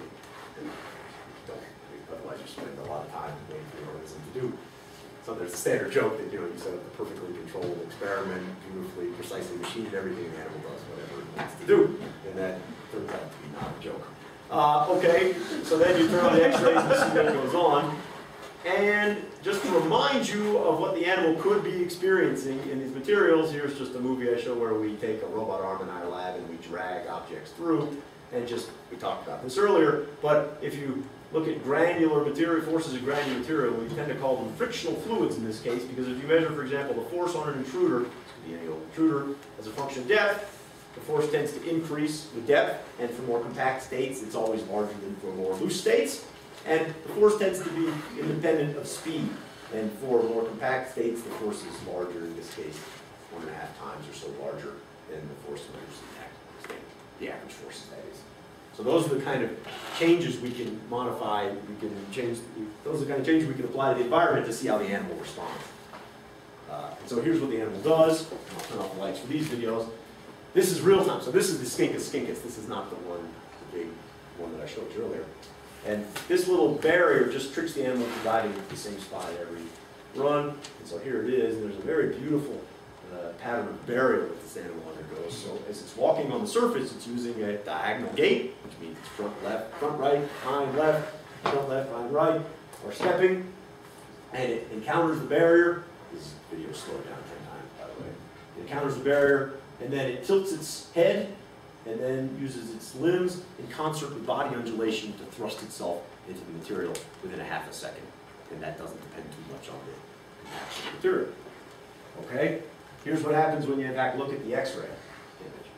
otherwise you spend a lot of time waiting for the organism to do. So there's a standard joke that, you set up a perfectly controlled experiment, beautifully, precisely machined everything the animal does, whatever it wants to do. And that turns out to be not a joke. Okay, so then you turn on the X-rays and see what goes on. And just to remind you of what the animal could be experiencing in these materials, here's just a movie I show where we take a robot arm in our lab and we drag objects through. And we talked about this earlier, but if you look at granular material, forces of granular material, we tend to call them frictional fluids in this case, because if you measure, for example, the force on an intruder, this could be any old intruder, as a function of depth, the force tends to increase with depth, and for more compact states, it's always larger than for more loose states. And the force tends to be independent of speed. And for more compact states, the force is larger, in this case, 1.5 times or so larger than the force of a loose state. The average forces, that is. So those are the kind of changes we can modify, those are the kind of changes we can apply to the environment to see how the animal responds. And so here's what the animal does. I'll turn off the lights for these videos. This is real time, so this is the skincus. This is not the big one that I showed you earlier. And this little barrier just tricks the animal into diving into the same spot every run. And so here it is, and there's a very beautiful pattern of burial that this animal undergoes. So as it's walking on the surface, it's using a diagonal gait, which means it's front left, front right, behind left, front left, behind right, or stepping. And it encounters the barrier. This video slowed down 10 times, by the way. It encounters the barrier, and then it tilts its head, and then uses its limbs in concert with body undulation to thrust itself into the material within a half a second. And that doesn't depend too much on the compaction of the material. Okay? Here's what happens when you, in fact, look at the X-ray image.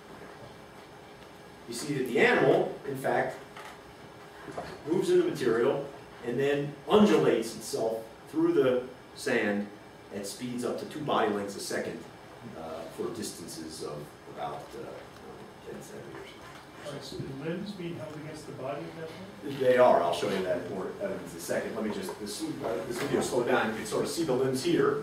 You see that the animal, in fact, moves in the material and then undulates itself through the sand at speeds up to 2 body lengths a second for distances of about 10 centimeters. All right, so the limbs being held against the body at that point? They are. I'll show you that more evidence in a second. Let me just, this video slow down. You can sort of see the limbs here.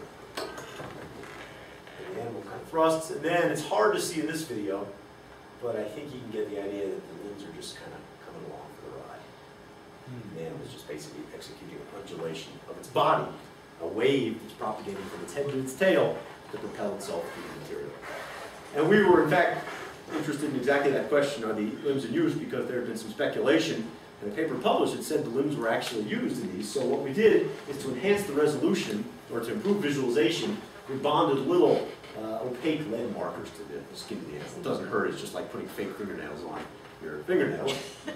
The animal kind of thrusts, and then it's hard to see in this video, but I think you can get the idea that the limbs are just kind of coming along for the ride. The animal is just basically executing an undulation of its body, a wave that's propagating from its head to its tail to propel itself through the material. And we were, in fact, interested in exactly that question, are the limbs in use, because there had been some speculation, and a paper published that said the limbs were actually used in these. So what we did is to enhance the resolution, or to improve visualization, we bonded little opaque lead markers to the skin of the animal. It doesn't hurt, it's just like putting fake fingernails on your fingernails.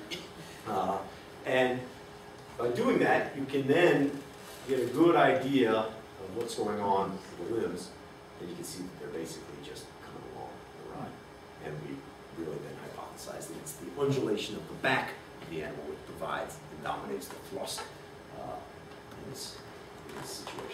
And by doing that, you can then get a good idea of what's going on with the limbs, and you can see that they're basically just coming along the ride. And we really then hypothesized emphasize that it's the undulation of the back of the animal which provides and dominates the thrust in this situation.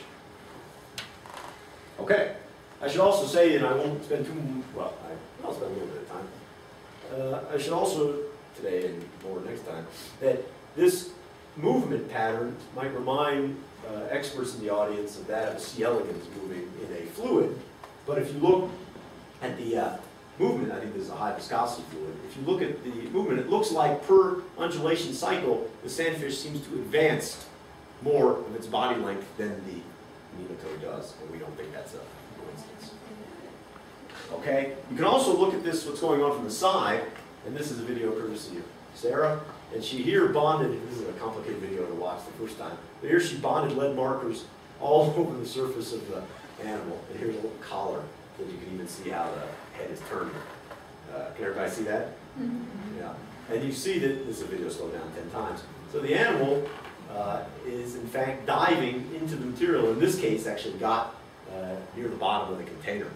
Okay, I should also say, and I won't spend I'll spend a little bit of time. I should also, today and more next time, that this movement pattern might remind experts in the audience of that of a C. elegans moving in a fluid. But if you look at the movement, I think this is a high viscosity fluid. If you look at the movement, it looks like per undulation cycle, the sandfish seems to advance more of its body length than the nematode does, and we don't think that's a coincidence. Okay, you can also look at this, what's going on from the side, and this is a video courtesy of Sarah, and she here bonded, this is a complicated video to watch the first time, but here she bonded lead markers all over the surface of the animal, and here's a little collar that you can even see how the head is turned. Can everybody see that? Mm-hmm. Yeah, and you see that, this is a video slowed down 10 times, so the animal is in fact diving into the material. In this case, actually got near the bottom of the container.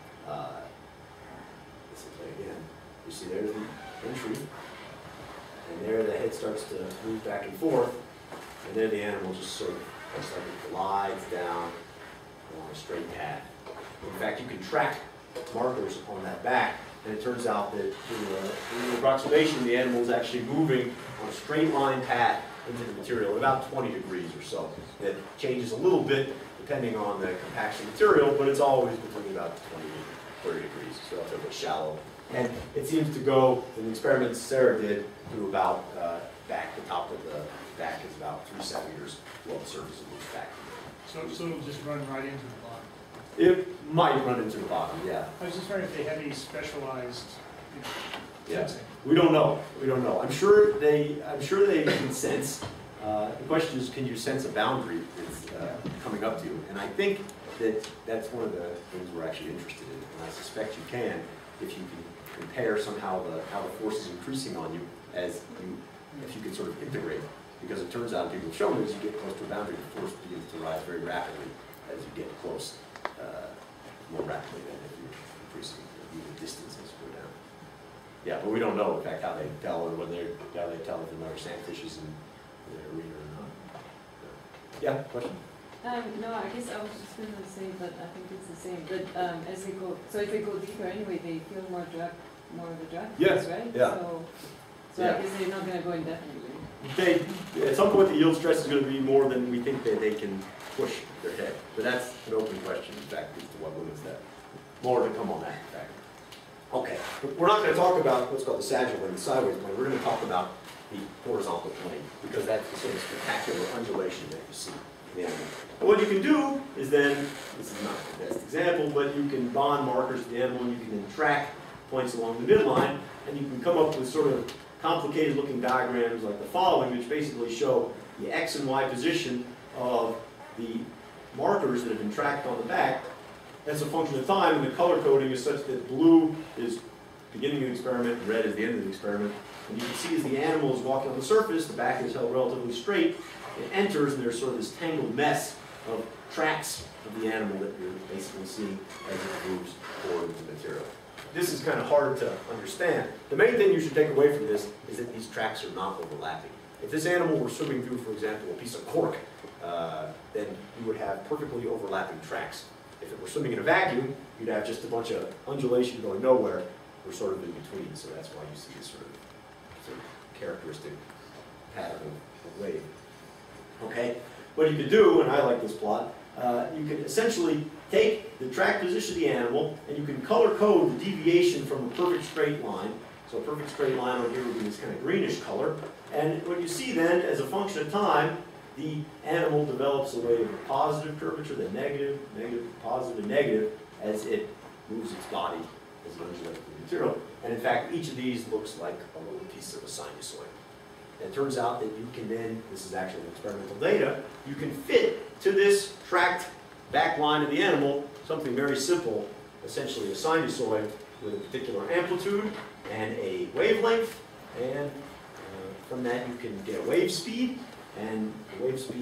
This is again. You see there's the entry, and there the head starts to move back and forth, and there the animal just sort of looks like it glides down along a straight path. In fact, you can track markers on that back, and it turns out that in the approximation, the animal is actually moving on a straight line path into the material at about 20 degrees or so. That changes a little bit depending on the compaction material, but it's always between about 20 and 30 degrees. It's relatively shallow. And it seems to go, in the experiments Sarah did, to about back, the top of the back is about 3 centimeters below the surface of the back. So it'll just run right into the bottom? It might run into the bottom, yeah. I was just wondering if they had any specialized, sensing. We don't know. We don't know. I'm sure they can sense. The question is, can you sense a boundary that's coming up to you? And I think that that's one of the things we're actually interested in. And I suspect you can, if you can compare somehow how the force is increasing on you if you can sort of integrate. Because it turns out, people have shown as you get close to a boundary, the force begins to rise very rapidly as you get close, more rapidly than if you're increasing the distance as you go down. Yeah, but we don't know, in fact, how they tell, or whether how they tell if there are sandfishes in the arena or not. Yeah, question? No, I guess I was just going to say that I think it's the same. But as they go, so if they go deeper anyway, they feel more of a drag. Yes. Right. Yeah. So I guess they're not going to go indefinitely. At some point, the yield stress is going to be more than we think that they can push their head. But that's an open question, in fact, as to what limits that. More to come on that, in fact. Okay, but we're not going to talk about what's called the sagittal plane, the sideways plane. We're going to talk about the horizontal plane, because that's the sort of spectacular undulation that you see in the animal. And what you can do is then, this is not the best example, but you can bond markers to the animal, and you can then track points along the midline, and you can come up with sort of complicated looking diagrams like the following, which basically show the X and Y position of the markers that have been tracked on the back. That's a function of time, and the color coding is such that blue is beginning of the experiment, and red is the end of the experiment. And you can see as the animal is walking on the surface, the back is held relatively straight, it enters, and there's sort of this tangled mess of tracks of the animal that you're basically seeing as it moves forward into the material. This is kind of hard to understand. The main thing you should take away from this is that these tracks are not overlapping. If this animal were swimming through, for example, a piece of cork, then you would have perfectly overlapping tracks. If it were swimming in a vacuum, you'd have just a bunch of undulation going nowhere, or sort of in between. So that's why you see this sort of characteristic pattern of wave. Okay, what you could do, and I like this plot, you can essentially take the track position of the animal, and you can color code the deviation from a perfect straight line. So a perfect straight line over here would be this kind of greenish color. And what you see then, as a function of time, the animal develops a wave of positive curvature, then negative, negative, positive, and negative as it moves its body as it undulates the material. And in fact, each of these looks like a little piece of a sinusoid. And it turns out that you can then, this is actually experimental data, you can fit to this tracked back line of the animal something very simple, essentially a sinusoid with a particular amplitude and a wavelength, and from that you can get a wave speed, and the wave speed,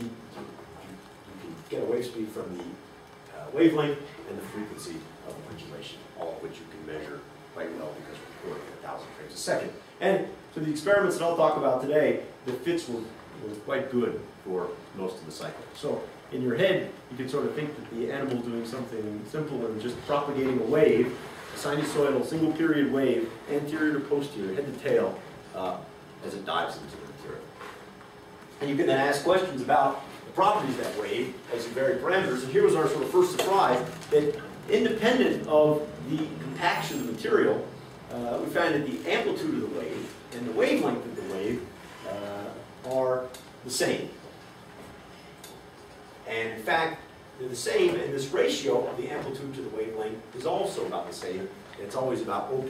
you can get a wave speed from the wavelength and the frequency of undulation, all of which you can measure quite well because we're recording at 1,000 frames a second. And so the experiments that I'll talk about today, the fits were quite good for most of the cycle. So in your head, you can sort of think that the animal is doing something simpler than just propagating a wave, a sinusoidal single period wave, anterior to posterior, head to tail, as it dives into the material. And you can then ask questions about the properties of that wave as you vary parameters. And here was our sort of first surprise that independent of the compaction of the material, we found that the amplitude of the wave and the wavelength of the wave are the same. And in fact, they're the same, and this ratio of the amplitude to the wavelength is also about the same. It's always about 0.2.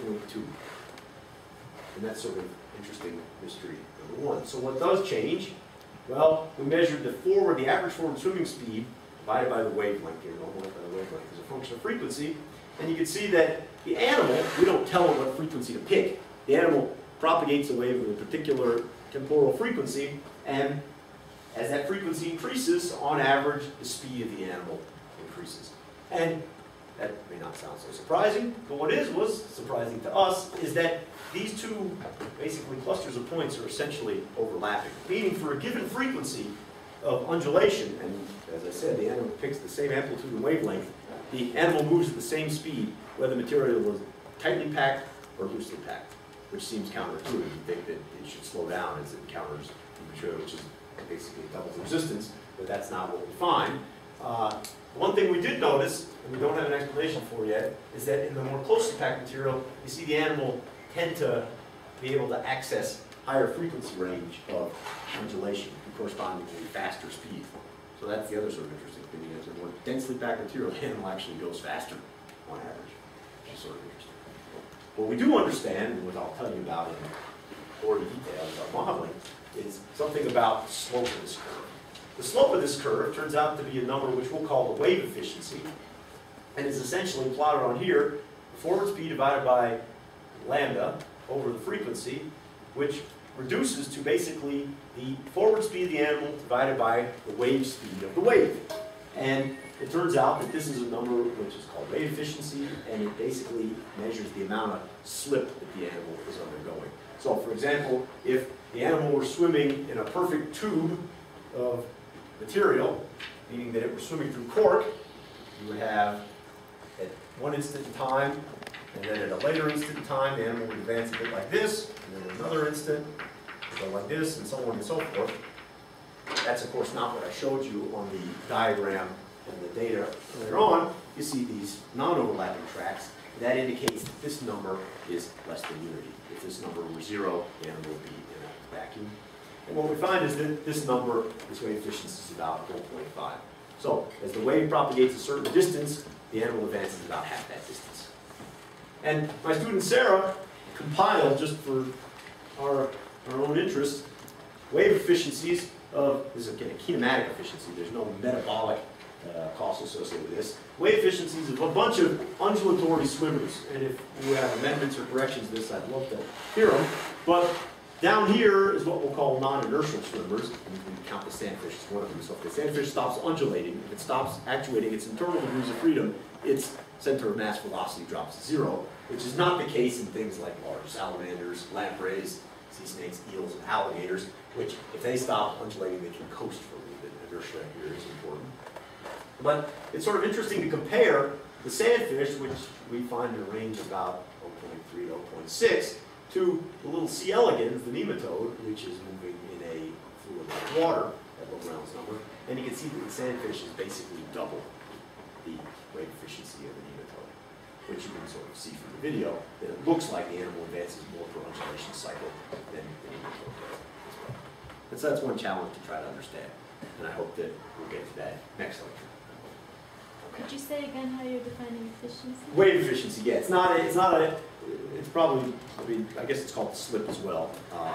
And that's sort of interesting mystery number one. So what does change? Well, we measured the average forward swimming speed divided by the wavelength here, normalized by the wavelength as a function of frequency. And you can see that the animal, we don't tell it what frequency to pick. The animal propagates a wave with a particular temporal frequency, and as that frequency increases, on average, the speed of the animal increases. And that may not sound so surprising, but what was surprising to us is that these two basically clusters of points are essentially overlapping, meaning for a given frequency of undulation, and as I said, the animal picks the same amplitude and wavelength, the animal moves at the same speed, whether the material is tightly packed or loosely packed, which seems counterintuitive. You'd think that it should slow down as it encounters the material, which is basically doubles the resistance, but that's not what we find. One thing we did notice, and we don't have an explanation for yet, is that in the more closely packed material, you see the animal tend to be able to access higher frequency range of undulation corresponding to faster speed. So that's the other sort of interesting thing. Is the more densely packed material, the animal actually goes faster on average, which is sort of interesting. What we do understand, and what I'll tell you about in more detail with our modeling, is something about the slope of this curve. The slope of this curve turns out to be a number which we'll call the wave efficiency, and is essentially plotted on here, the forward speed divided by lambda over the frequency, which reduces to basically the forward speed of the animal divided by the wave speed of the wave. And it turns out that this is a number which is called wave efficiency, and it basically measures the amount of slip that the animal is undergoing. So for example, if the animal were swimming in a perfect tube of material, meaning that it was swimming through cork, you would have at one instant in time, and then at a later instant in time, the animal would advance a bit like this, and then another instant, go like this, and so on and so forth. That's, of course, not what I showed you on the diagram and the data earlier on. You see these non-overlapping tracks. That indicates that this number is less than unity. If this number were 0, the animal would be in a vacuum. And what we find is that this number, this wave efficiency, is about 1.5. So as the wave propagates a certain distance, the animal advances about half that distance. And my student Sarah compiled, just for our own interest, wave efficiencies of, this is again a kinematic efficiency, there's no metabolic cost associated with this, wave efficiencies of a bunch of undulatory swimmers. And if you have amendments or corrections to this, I'd love to hear them. But down here is what we'll call non-inertial swimmers, and you can count the sandfish as one of them. So if the sandfish stops undulating, if it stops actuating its internal degrees of freedom, its center of mass velocity drops to 0, which is not the case in things like large salamanders, lampreys, sea snakes, eels, and alligators, which if they stop undulating, they can coast for a little bit. Inertia here is important. But it's sort of interesting to compare the sandfish, which we find in a range of about 0.3 to 0.6, to the little C. elegans, the nematode, which is moving in a fluid like water at low Reynolds number. And you can see that the sandfish is basically double the wave efficiency of the nematode, which you can sort of see from the video, that it looks like the animal advances more per undulation cycle than the nematode does. And so that's one challenge to try to understand. And I hope that we'll get to that next lecture. Could you say again how you're defining efficiency? Wave efficiency, yeah. It's probably, I guess it's called the slip as well.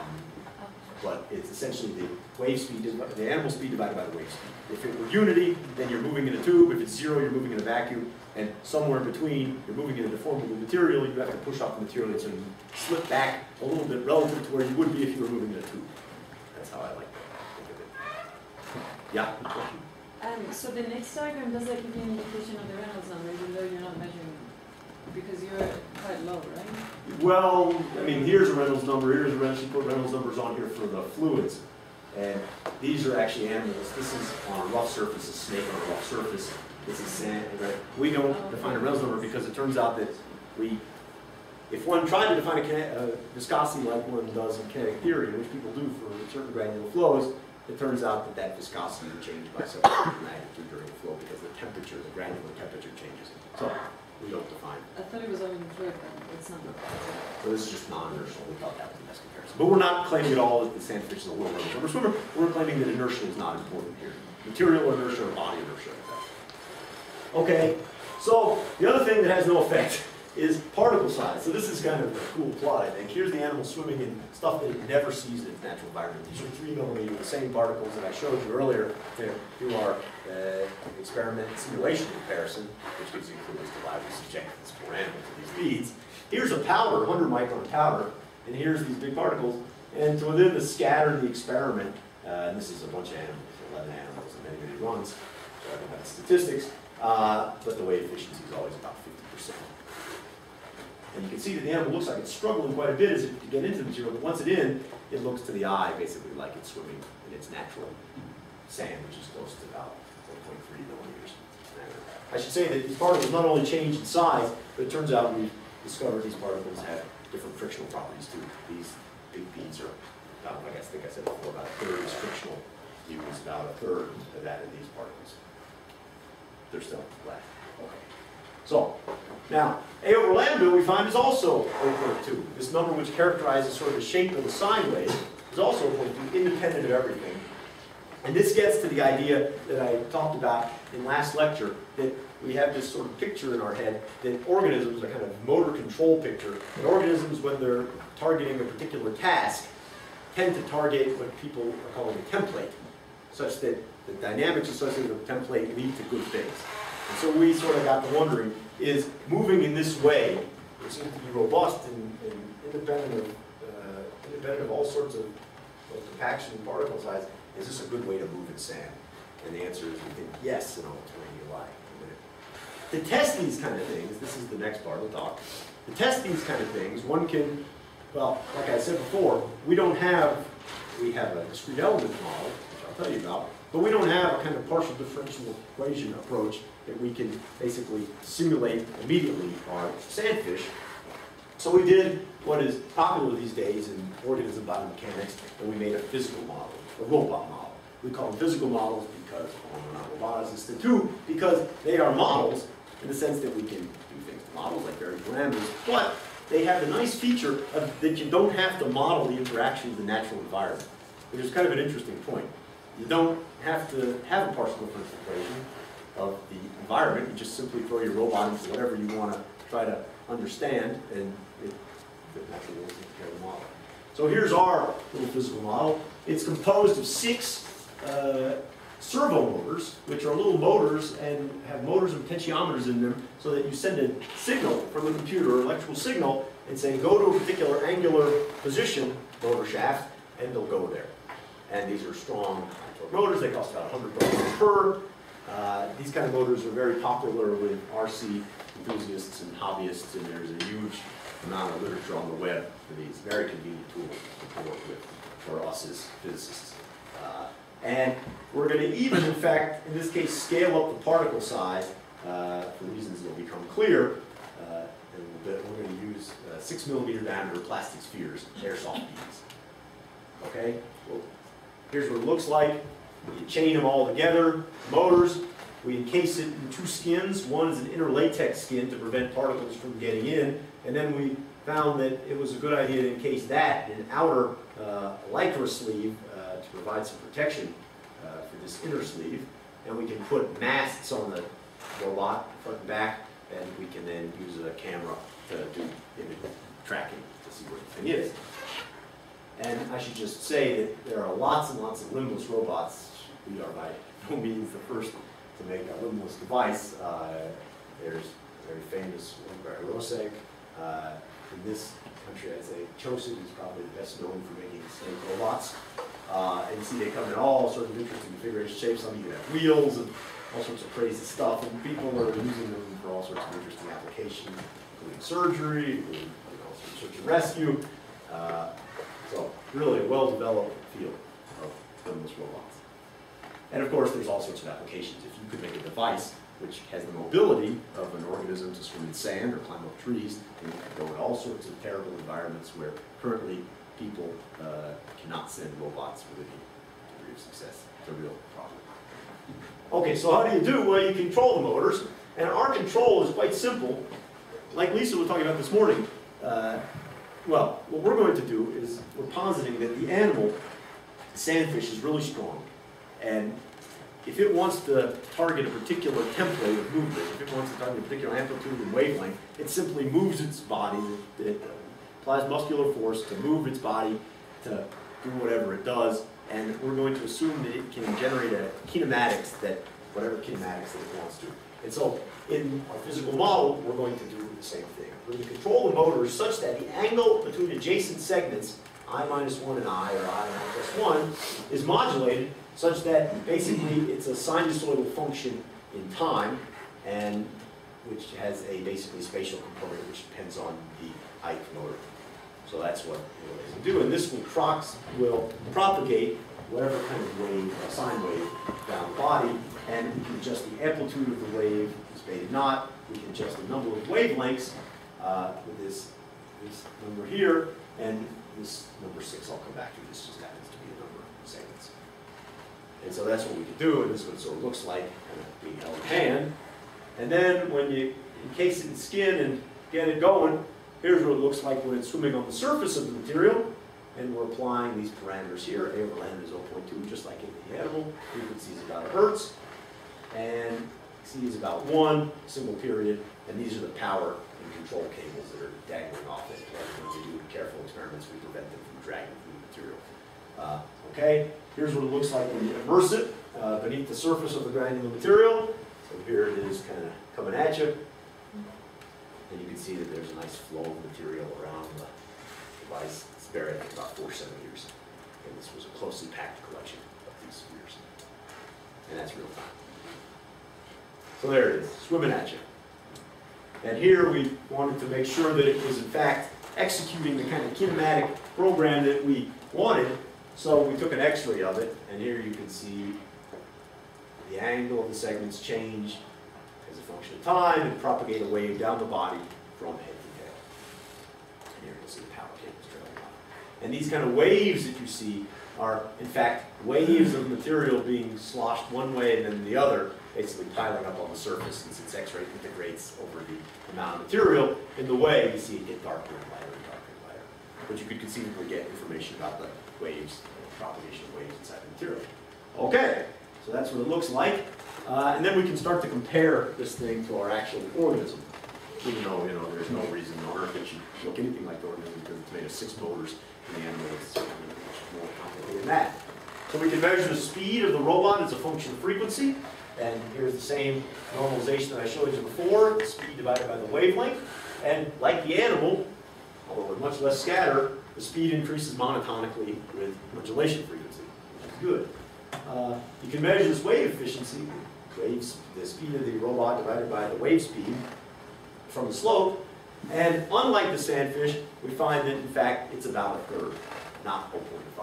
But it's essentially the wave speed, the animal speed divided by the wave speed. If it were unity, then you're moving in a tube. If it's 0, you're moving in a vacuum. And somewhere in between, you're moving in a deformable material. You have to push off the material, so you slip back a little bit relative to where you would be if you were moving in a tube. That's how I like to think of it. Yeah? So the next diagram does that give you an indication of the Reynolds number, even though you're not measuring, because you're quite low, right? Well, I mean, here's a Reynolds number, here's a Reynolds, you put Reynolds numbers on here for the fluids. And these are actually animals. This is on a rough surface, a snake on a rough surface. This is sand, right? We don't define a Reynolds number because it turns out that if one tried to define a viscosity like one does in kinetic theory, which people do for certain granular flows, it turns out that that viscosity will change by some magnitude during the flow because the temperature, the granular temperature changes. So we don't define it. I thought it was only fluid, but it's not. So this is just non-inertial. We thought that was the best comparison. But we're not claiming at all that the sandfish is a low Reynolds number swimmer. We're claiming that inertia is not important here. Material inertia or body inertia. Okay, so the other thing that has no effect is particle size. So this is kind of a cool plot, I think. Here's the animal swimming in stuff that it never sees in its natural environment. These are 3 millimeter, the same particles that I showed you earlier through our experiment simulation comparison, which gives you clues to why we subject this poor animal to these beads. Here's a powder, 100 micron powder, and here's these big particles. And within the scatter of the experiment, and this is a bunch of animals, 11 animals and many, many runs, so I don't have the statistics, but the weight efficiency is always about 50%. And you can see that the animal looks like it's struggling quite a bit to get into the material, but once it's in, it looks to the eye basically like it's swimming in its natural sand, which is close to about 1.3 millimeters. I should say that these particles not only change in size, but it turns out we've discovered these particles have different frictional properties too. These big beads are, like I think I said before, about a third is frictional. You use about a third of that in these particles. They're still black. Okay. So, now, A over lambda we find is also 0.2. This number which characterizes sort of the shape of the sine wave is also 0.2, independent of everything. And this gets to the idea that I talked about in last lecture, that we have this sort of picture in our head that organisms, a kind of motor control picture, that organisms, when they're targeting a particular task, tend to target what people are calling a template, such that the dynamics associated with the template lead to good things. And so we sort of got to wondering, is moving in this way, which seems to be robust and independent of all sorts of compaction and particle size, is this a good way to move in sand? And the answer is we think yes, and I'll explain to you why in a minute. To test these kind of things, this is the next part of the talk, to test these kind of things, one can, well, like I said before, we have a discrete element model, which I'll tell you about, but we don't have a kind of partial differential equation approach that we can basically simulate immediately our sandfish. So we did what is popular these days in organism biomechanics, and we made a physical model, a robot model. We call them physical models because, well, we're not roboticists, and two, because they are models in the sense that we can do things to models like vary parameters, but they have the nice feature that you don't have to model the interaction of the natural environment, which is kind of an interesting point. You don't have to have a partial differential equation of the environment. You just simply throw your robot into whatever you want to try to understand, and it naturally will take care of the model. So here's our little physical model. It's composed of 6 servo motors, which are little motors and have motors and potentiometers in them, so that you send a signal from the computer, electrical signal, and say go to a particular angular position, motor shaft, and they'll go there. And these are strong motors. They cost about $100 per. These kind of motors are very popular with RC enthusiasts and hobbyists, and there's a huge amount of literature on the web for these. Very convenient tools to work with for us as physicists. And we're going to even, in fact, in this case, scale up the particle size for reasons that will become clear. And we're going to use 6 millimeter diameter plastic spheres, airsoft beads. Okay? Well, here's what it looks like. You chain them all together, motors. We encase it in 2 skins. One is an inner latex skin to prevent particles from getting in. And then we found that it was a good idea to encase that in an outer lycra sleeve to provide some protection for this inner sleeve. And we can put masts on the robot, front and back, and we can then use a camera to do image tracking to see where the thing is. And I should just say that there are lots and lots of limbless robots. We are by no means the first to make a limbless device. There's a very famous one by Rosek. In this country, I'd say Chosid is probably the best known for making snake robots. And you see they come in all sorts of interesting configuration shapes. Some even have wheels. And all sorts of crazy stuff, and people are using them for all sorts of interesting applications, including surgery, including search and rescue. So really a well-developed field of autonomous robots. And of course, there's all sorts of applications. If you could make a device which has the mobility of an organism to swim in sand or climb up trees, then you could go in all sorts of terrible environments where currently people cannot send robots with any degree of success. It's a real problem. Okay, so how do you do? Well, you control the motors, and our control is quite simple. Like Lisa was talking about this morning, well, what we're going to do is we're positing that the animal, sandfish, is really strong. And if it wants to target a particular template of movement, if it wants to target a particular amplitude and wavelength, it simply moves its body, it applies muscular force to move its body to do whatever it does, and we're going to assume that it can generate a kinematics that, whatever kinematics that it wants to. And so in our physical model, we're going to do the same thing. We're going to control the motors such that the angle between adjacent segments, I minus 1 and I, or I and I plus 1, is modulated such that basically it's a sinusoidal function in time, and which has a basically spatial component which depends on the height motor. So that's what we'll do. And this will propagate whatever kind of wave, a sine wave, down the body, and we can adjust the amplitude of the wave, this beta naught. We can adjust the number of wavelengths with this number here, and this number 6 I'll come back to. This just happens to be the number of segments. And so that's what we can do, and this is what it sort of looks like, kind of being held in hand. And then when you encase it in skin and get it going, here's what it looks like when it's swimming on the surface of the material. And we're applying these parameters here. A over lambda is 0.2, just like in the animal. Frequency is about 1 hertz. And C is about 1, single period. And these are the power and control cables that are dangling off it. When we do careful experiments, we prevent them from dragging through the material. Okay, here's what it looks like when you immerse it beneath the surface of the granular material. So here it is kind of coming at you. And you can see that there's a nice flow of material around the device. It's buried at about 4 centimeters. And this was a closely packed collection of these spheres. And that's real time. So there it is, swimming at you. And here we wanted to make sure that it was in fact executing the kind of kinematic program that we wanted. So we took an x-ray of it, and here you can see the angle of the segments change as a function of time and propagate a wave down the body from head to tail. And here you can see the power cables trailing off. And these kind of waves that you see are, in fact, waves of material being sloshed one way and then the other, basically piling up on the surface, and since X-ray integrates over the amount of material in the way, you see it get darker and lighter and darker and lighter. But you could conceivably get information about the waves, propagation of waves inside the material. Okay, so that's what it looks like. And then we can start to compare this thing to our actual organism. Even though, there's no reason on Earth that should look anything like the organism because it's made of 6 motors, and the animal is much more complicated than that. So we can measure the speed of the robot as a function of frequency. And here's the same normalization that I showed you before, the speed divided by the wavelength. And like the animal, although with much less scatter, the speed increases monotonically with modulation frequency, which is good. You can measure this wave efficiency, the speed of the robot divided by the wave speed from the slope. And unlike the sandfish, we find that in fact it's about 1/3, not 0.5.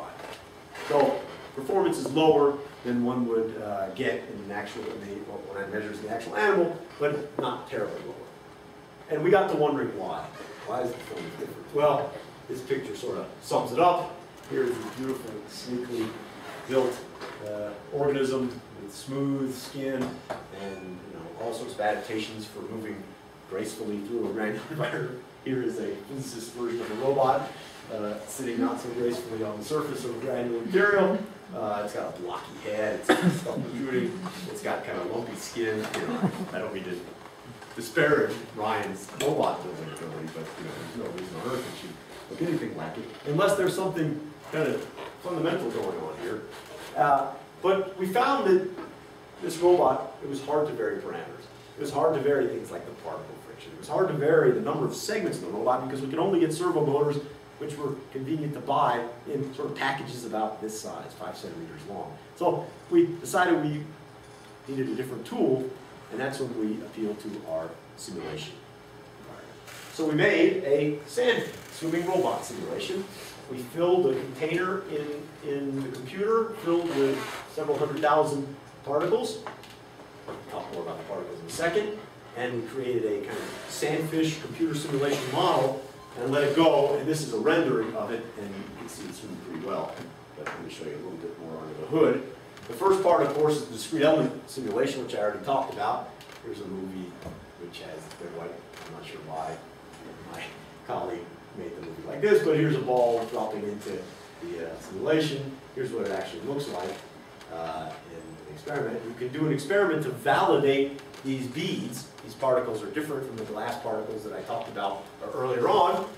So performance is lower than one would get in an actual, when I measures the actual animal, but not terribly lower. And we got to wondering why. Why is the performance different? Well, this picture sort of sums it up. Here's a beautiful, sleekly built organism with smooth skin and all sorts of adaptations for moving gracefully through a granular environment. Here is a physicist version of a robot sitting not so gracefully on the surface of a granular material. It's got a blocky head, it's got stuff protruding, it's got kind of lumpy skin. I don't mean to disparage Ryan's robot building ability, but there's no reason on Earth it should look anything like it, unless there's something kind of fundamental going on here. But we found that this robot, it was hard to vary parameters. It was hard to vary things like the particle friction. It was hard to vary the number of segments of the robot because we could only get servo motors which were convenient to buy in sort of packages about this size, 5 centimeters long. So we decided we needed a different tool, and that's when we appealed to our simulation environment. So we made a sand swimming robot simulation. We filled the container in the computer, filled with several 100,000 particles. I'll talk more about the particles in a second. And we created a kind of sandfish computer simulation model and let it go. And this is a rendering of it, and you can see it's swimming pretty well. But let me show you a little bit more under the hood. The first part, of course, is the discrete element simulation, which I already talked about. Here's a movie which has red white. I'm not sure why my colleague made the movie like this, but here's a ball dropping into the simulation. Here's what it actually looks like in an experiment. You can do an experiment to validate these beads. These particles are different from the glass particles that I talked about earlier on.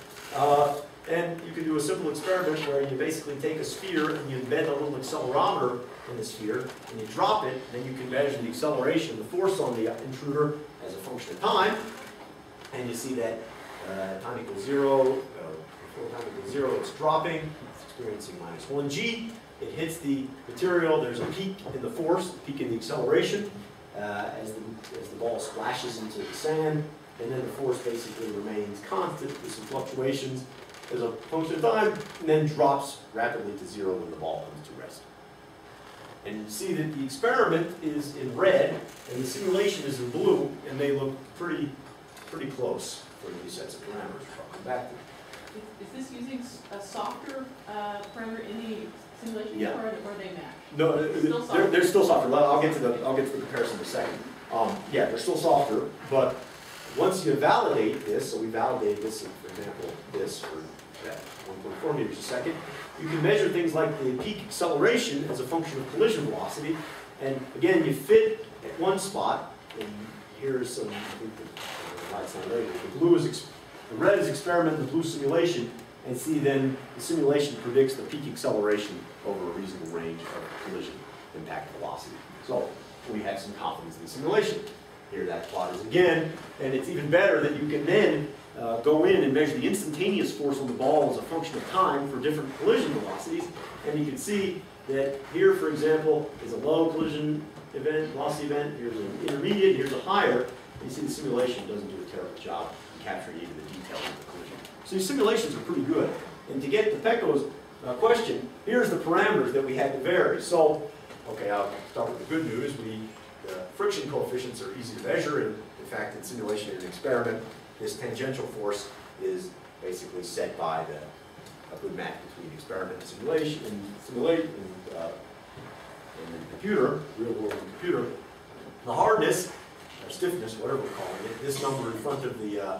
And you can do a simple experiment where you basically take a sphere and you embed a little accelerometer in the sphere, and you drop it, and then you can measure the acceleration, the force on the intruder as a function of time. And you see that time equals 0, before time equals 0, it's dropping, it's experiencing -1g. It hits the material, there's a peak in the force, a peak in the acceleration as the ball splashes into the sand, and then the force basically remains constant with some fluctuations as a function of time, and then drops rapidly to 0 when the ball comes to rest. And you see that the experiment is in red, and the simulation is in blue, and they look pretty close for these sets of parameters, which I'll come back to. Is this using a softer parameter in the simulation, Yeah. or they match? No, they're still softer. I'll get to the comparison in a second. Yeah, they're still softer, but once you validate this, so we validated this, for example, this for that 1.4 meters a second, you can measure things like the peak acceleration as a function of collision velocity, and again, you fit at one spot, and here's some, I think the lights on later. The red is experiment, the blue simulation, and see then the simulation predicts the peak acceleration over a reasonable range of collision impact velocity. So we have some confidence in the simulation. Here that plot is again, and it's even better that you can then go in and measure the instantaneous force on the ball as a function of time for different collision velocities, and you can see that here, for example, is a low collision event, velocity event, here's an intermediate, here's a higher. You see the simulation doesn't do a terrible job capturing even the details of the collision. So these simulations are pretty good. And to get to Pecco's question, here's the parameters that we had to vary. So, okay, I'll start with the good news. The friction coefficients are easy to measure, and in fact, in simulation and experiment, this tangential force is basically set by a good match between experiment and simulation, and the computer, real world computer. The hardness, or stiffness, whatever we're calling it, this number in front of the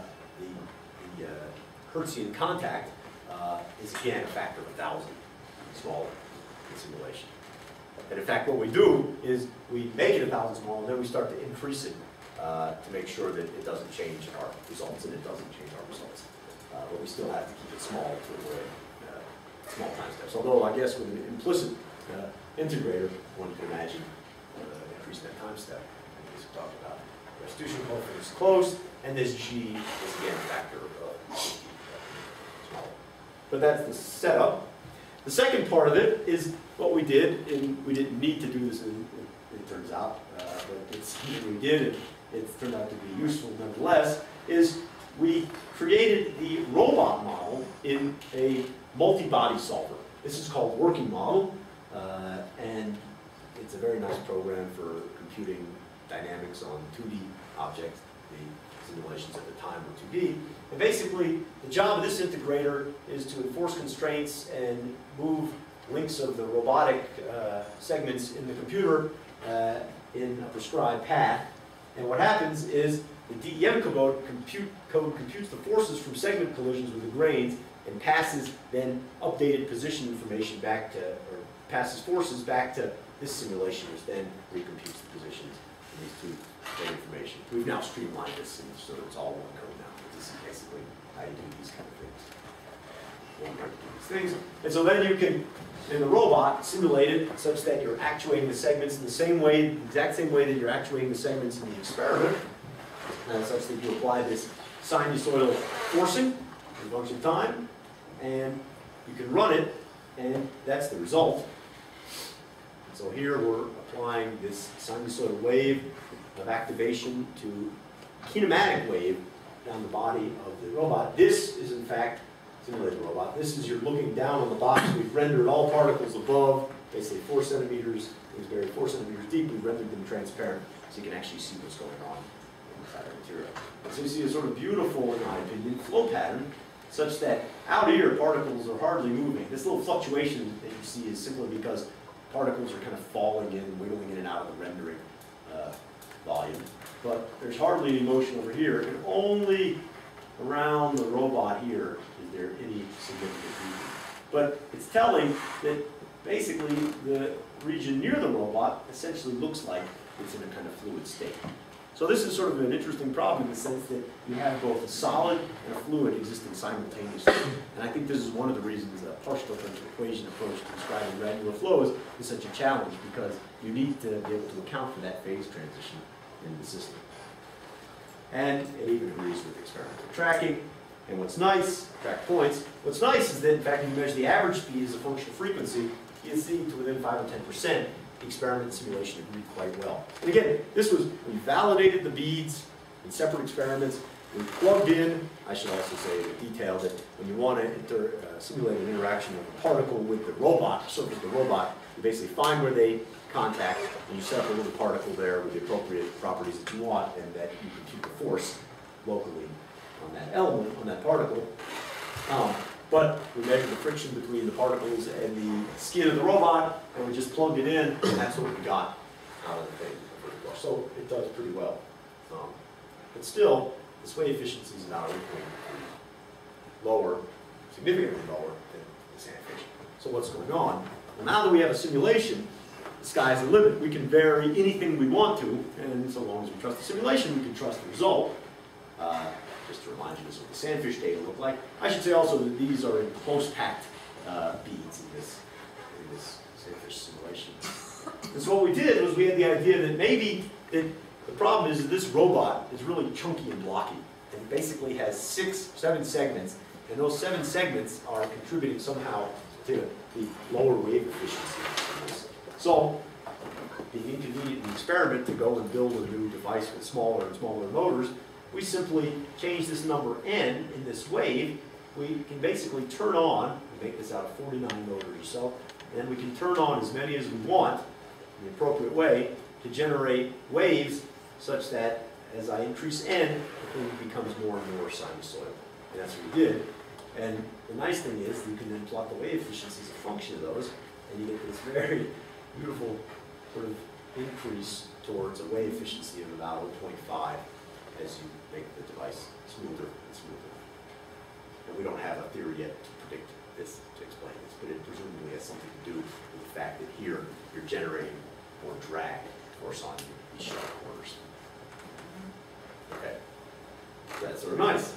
Hertzian contact is again a factor of 1,000 smaller in simulation. And in fact, what we do is we make it 1,000 small, and then we start to increase it to make sure that it doesn't change our results, and it doesn't change our results. But we still have to keep it small to avoid small time steps. Although I guess with an implicit integrator, one can imagine increasing that time step. As we talked about, restitution coefficient is close, and this G is again a factor of smaller. But that's the setup. The second part of it is what we did, and we didn't need to do this, it turns out, but it's something we did, and it turned out to be useful nonetheless, is we created the robot model in a multi-body solver. This is called Working Model, and it's a very nice program for computing dynamics on 2D objects. The simulations at the time were 2D. And basically, the job of this integrator is to enforce constraints and move links of the robotic segments in the computer in a prescribed path. And what happens is the DEM code computes the forces from segment collisions with the grains and passes then updated position information back to, or passes forces back to this simulation, which then recomputes the positions in these two data information. We've now streamlined this, and so it's all one code now. This is basically how you do these kind of things. One way to do these things. And so then you can, in the robot, simulate it such that you're actuating the segments in the same way, the exact same way that you're actuating the segments in the experiment, such that you apply this sinusoidal forcing in function of time, and you can run it, and that's the result. So here we're applying this sinusoidal wave of activation to kinematic wave down the body of the robot. This is in fact simulated robot. This is you're looking down on the box. We've rendered all particles above, basically 4 centimeters, things buried 4 centimeters deep. We've rendered them transparent so you can actually see what's going on inside our material. And so you see a sort of beautiful, in my opinion, flow pattern such that out here particles are hardly moving. This little fluctuation that you see is simply because particles are kind of falling in and wiggling in and out of the rendering volume. But there's hardly any motion over here, and only around the robot here is there any significant movement. But it's telling that basically the region near the robot essentially looks like it's in a kind of fluid state. So this is sort of an interesting problem in the sense that you have both a solid and a fluid existing simultaneously. And I think this is one of the reasons a partial differential equation approach to describing granular flows is such a challenge, because you need to be able to account for that phase transition in the system. And it even agrees with experimental tracking. And what's nice, track points, what's nice is that in fact when you measure the average speed as a function of frequency, you can see to within 5 or 10%, the experiment and simulation agreed quite well. And again, this was, we validated the beads in separate experiments. We plugged in, I should also say in detail that when you want to simulate an interaction of a particle with the robot, the surface of the robot, you basically find where they contact, and you set up a little particle there with the appropriate properties that you want, and that you compute the force locally on that element, on that particle. But we measured the friction between the particles and the skin of the robot, and we just plugged it in, and that's what we got out of the thing. So it does pretty well. But still, this wave efficiency is about 8.3, lower, significantly lower than the sandfish. So what's going on? Well, now that we have a simulation, the sky's the limit. We can vary anything we want to, and so long as we trust the simulation, we can trust the result. Just to remind you, this is what the sandfish data look like. I should say also that these are in close-packed beads in this sandfish simulation. And so what we did was we had the idea that maybe that the problem is that this robot is really chunky and blocky. It basically has 7 segments, and those 7 segments are contributing somehow to the lower wave efficiency. So, being inconvenient in the experiment to go and build a new device with smaller and smaller motors, we simply change this number n in this wave. We can basically turn on, we make this out of 49 motors or so, and we can turn on as many as we want in the appropriate way to generate waves such that as I increase n, the thing becomes more and more sinusoidal. And that's what we did. And the nice thing is you can then plot the wave efficiency as a function of those, and you get this very beautiful sort of increase towards a wave efficiency of about 0.5 as you make the device smoother and smoother. And we don't have a theory yet to predict this, to explain this, but it presumably has something to do with the fact that here you're generating more drag force on these sharp corners. Okay, that's sort of nice.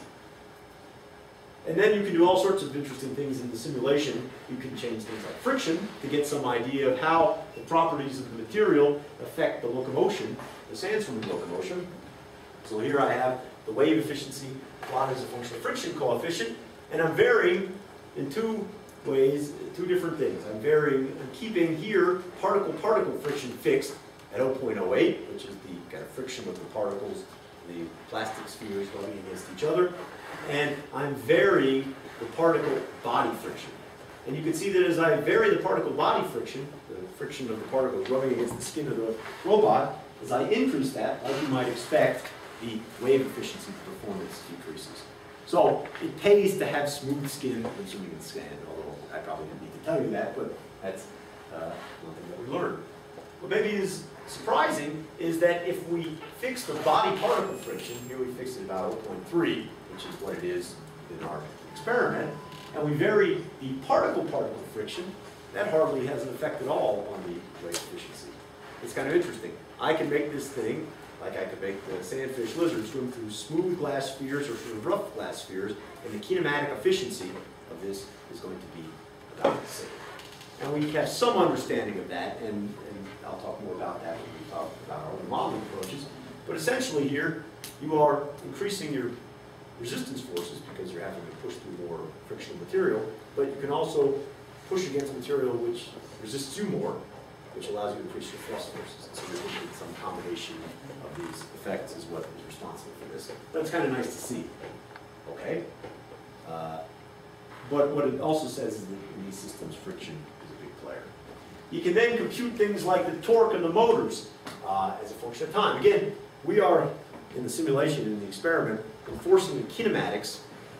And then you can do all sorts of interesting things in the simulation. You can change things like friction to get some idea of how the properties of the material affect the locomotion, the sandstorm locomotion. So here I have the wave efficiency plotted as a function of friction coefficient, and I'm varying in 2 ways, 2 different things. I'm keeping here particle-particle friction fixed at 0.08, which is the kind of friction of the particles, the plastic spheres rubbing against each other. And I'm varying the particle body friction. And you can see that as I vary the particle body friction, the friction of the particles rubbing against the skin of the robot, as I increase that, like you might expect, the wave efficiency performance decreases. So it pays to have smooth skin when swimming in sand, although I probably didn't need to tell you that, but that's one thing that we learned. What maybe is surprising is that if we fix the body particle friction, here we fix it about 0.3, which is what it is in our experiment, and we vary the particle-particle friction, that hardly has an effect at all on the wave efficiency. It's kind of interesting. I can make this thing, like I could make the sandfish lizard swim through smooth glass spheres or through rough glass spheres, and the kinematic efficiency of this is going to be about the same. And we have some understanding of that, and I'll talk more about that when we talk about our modeling approaches. But essentially here, you are increasing your resistance forces because you're having to push through more frictional material, but you can also push against material which resists you more, which allows you to increase your thrust forces. So you're looking at some combination of these effects is what is responsible for this. That's kind of nice to see. Okay? But what it also says is that in these systems, friction is a big player. You can then compute things like the torque and the motors as a function of time. Again, we are, in the simulation, in the experiment, enforcing the kinematics,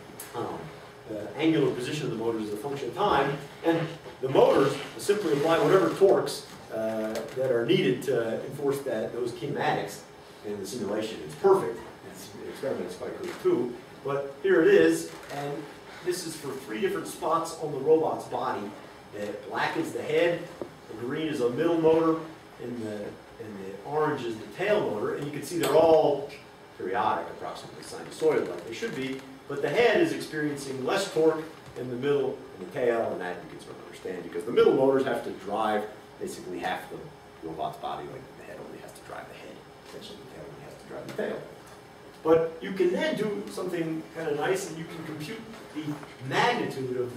the angular position of the motors as a function of time, and the motors simply apply whatever torques that are needed to enforce those kinematics in the simulation. It's perfect. The experiment is quite good too. But here it is, and this is for 3 different spots on the robot's body. The black is the head, the green is a middle motor, and the orange is the tail motor. And you can see they're all periodic, approximately sinusoidal, like they should be. But the head is experiencing less torque than the middle and the tail, and that you can sort of understand because the middle motors have to drive basically half the robot's body, like the head only has to drive the head. Essentially, the tail only has to drive the tail. But you can then do something kind of nice, and you can compute the magnitude of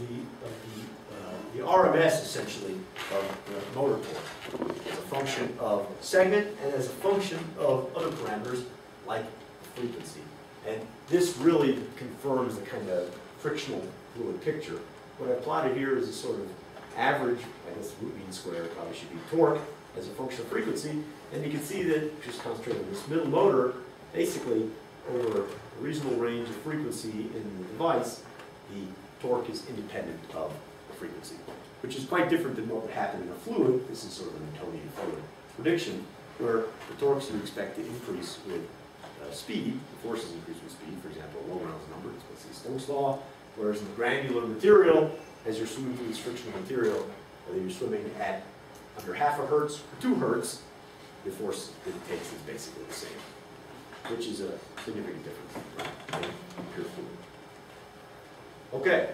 the RMS, essentially, of the motor torque as a function of segment and as a function of other parameters like frequency. And this really confirms the kind of frictional fluid picture. What I plotted here is a sort of average, I guess root mean square probably should be torque as a function of frequency. And you can see that, just concentrate on this middle motor, basically over a reasonable range of frequency in the device, the torque is independent of the frequency, which is quite different than what would happen in a fluid. This is sort of a Newtonian fluid prediction, where the torques you expect to increase with speed, the forces increase with speed, for example, a Low-Reynolds number, it's what's the Stokes law, whereas in the granular material, as you're swimming through this frictional material, whether you're swimming at under half a hertz or 2 hertz, the force that it takes is basically the same, which is a significant difference, right? Pure fluid. Okay.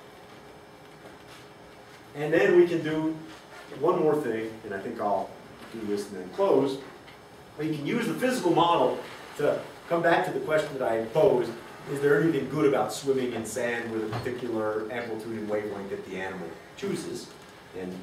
And then we can do one more thing, and I think I'll do this and then close. We can use the physical model to come back to the question that I posed. Is there anything good about swimming in sand with a particular amplitude and wavelength that the animal chooses? And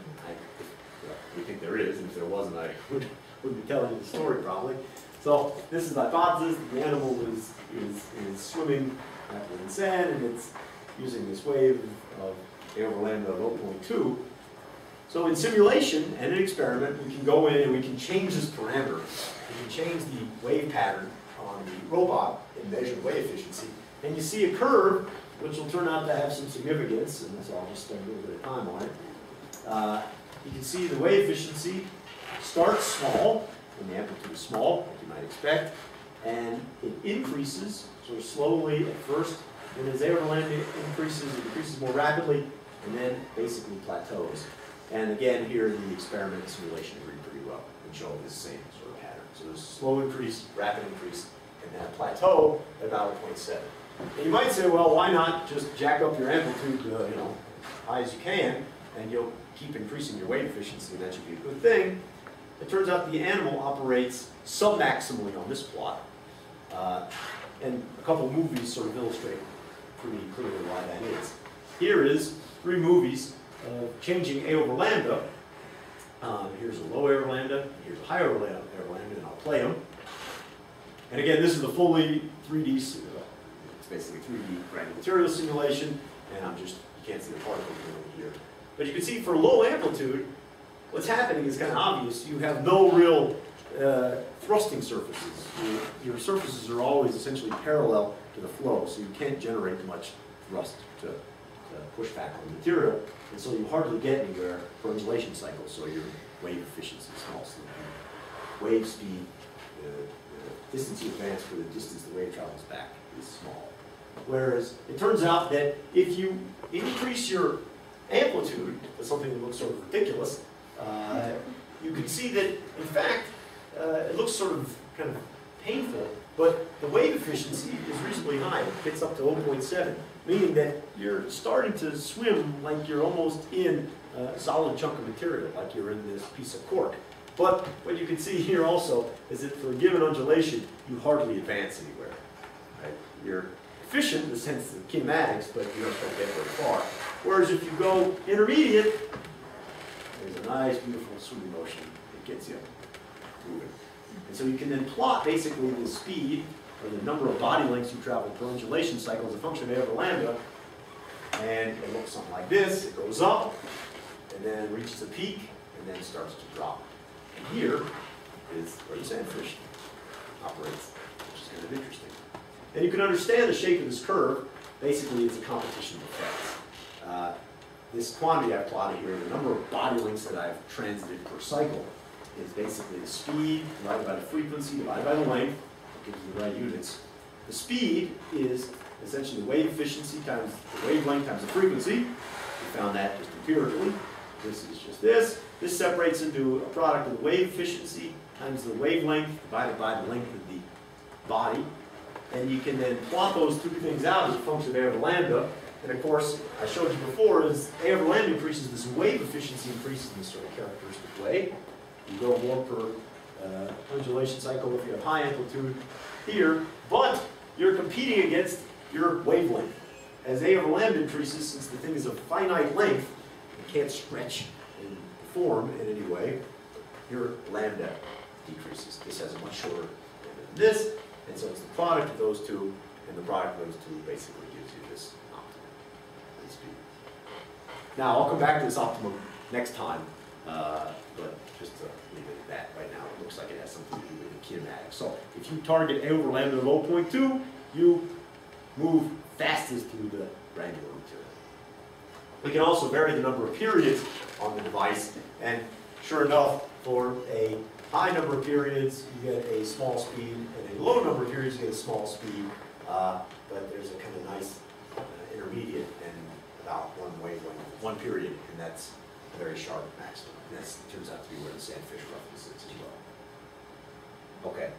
we think there is, and if there wasn't, I wouldn't be telling you the story probably. So this is the hypothesis. The animal is swimming in sand, and it's using this wave of A over lambda of 0.2. So in simulation and in experiment, we can go in and we can change this parameter. We can change the wave pattern on the robot and measure the wave efficiency. And you see a curve, which will turn out to have some significance, and so I'll just spend a little bit of time on it. You can see the wave efficiency starts small, and the amplitude is small, like you might expect, and it increases sort of slowly at first, and as A over lambda increases, it increases more rapidly, and then basically plateaus. And again, here the experiment and simulation agree pretty well and show the same sort of pattern. So there's a slow increase, rapid increase, and then a plateau at about 0.7. And you might say, well, why not just jack up your amplitude, as high as you can, and you'll keep increasing your wave efficiency, and that should be a good thing. It turns out the animal operates sub-maximally on this plot. And a couple of movies sort of illustrate pretty clearly why that is. Here is 3 movies of changing A over lambda. Here's a low A over lambda, here's a high over lambda, and I'll play them. And again, this is a fully 3D, it's basically 3D granular material simulation, and you can't see the particles over here. But you can see for low amplitude, what's happening is kind of obvious. You have no real thrusting surfaces. Your surfaces are always essentially parallel to the flow, so you can't generate much thrust to push back on the material, and so you hardly get anywhere for undulation cycles, so your wave efficiency is small. So the wave speed, the distance you advance for the distance the wave travels back is small. Whereas it turns out that if you increase your amplitude to something that looks sort of ridiculous, you can see that, in fact, it looks sort of kind of painful, but the wave efficiency is reasonably high. It gets up to 0.7, meaning that you're starting to swim like you're almost in a solid chunk of material, like you're in this piece of cork. But what you can see here also is that for a given undulation, you hardly advance anywhere. Right? You're efficient in the sense of kinematics, but you don't get very far. Whereas if you go intermediate, there's a nice, beautiful swimming motion that gets you moving. And so you can then plot basically the speed or the number of body lengths you travel per undulation cycle as a function of A over lambda. And it looks something like this. It goes up and then reaches a peak and then starts to drop. And here is where the sandfish operates, which is kind of interesting. And you can understand the shape of this curve. Basically, it's a competition of effects. This quantity I've plotted here, the number of body lengths that I've transited per cycle, is basically the speed divided by the frequency divided by the length. It gives you the right units. The speed is essentially the wave efficiency times the wavelength times the frequency. We found that just empirically. This is just this. This separates into a product of the wave efficiency times the wavelength divided by the length of the body. And you can then plot those two things out as a function of A over lambda. And of course, I showed you before, as A over lambda increases, this wave efficiency increases in this sort of characteristic way. You go more per undulation cycle if you have high amplitude here, but you're competing against your wavelength. As A over lambda increases, since the thing is of finite length, it can't stretch and form in any way, your lambda decreases. This has a much shorter lambda than this, and so it's the product of those two, and the product of those two basically gives you this optimum speed. Now, I'll come back to this optimum next time, but just to leave it at that right now, it looks like it has something to do with the kinematics. So if you target A over lambda of 0.2, you move fastest through the granular material. We can also vary the number of periods on the device, and sure enough, for a high number of periods, you get a small speed, and a low number of periods, you get a small speed, but there's a kind of nice intermediate and about one wavelength, one period, and that's a very sharp maximum. And that turns out to be where the sandfish roughness is as well. Okay.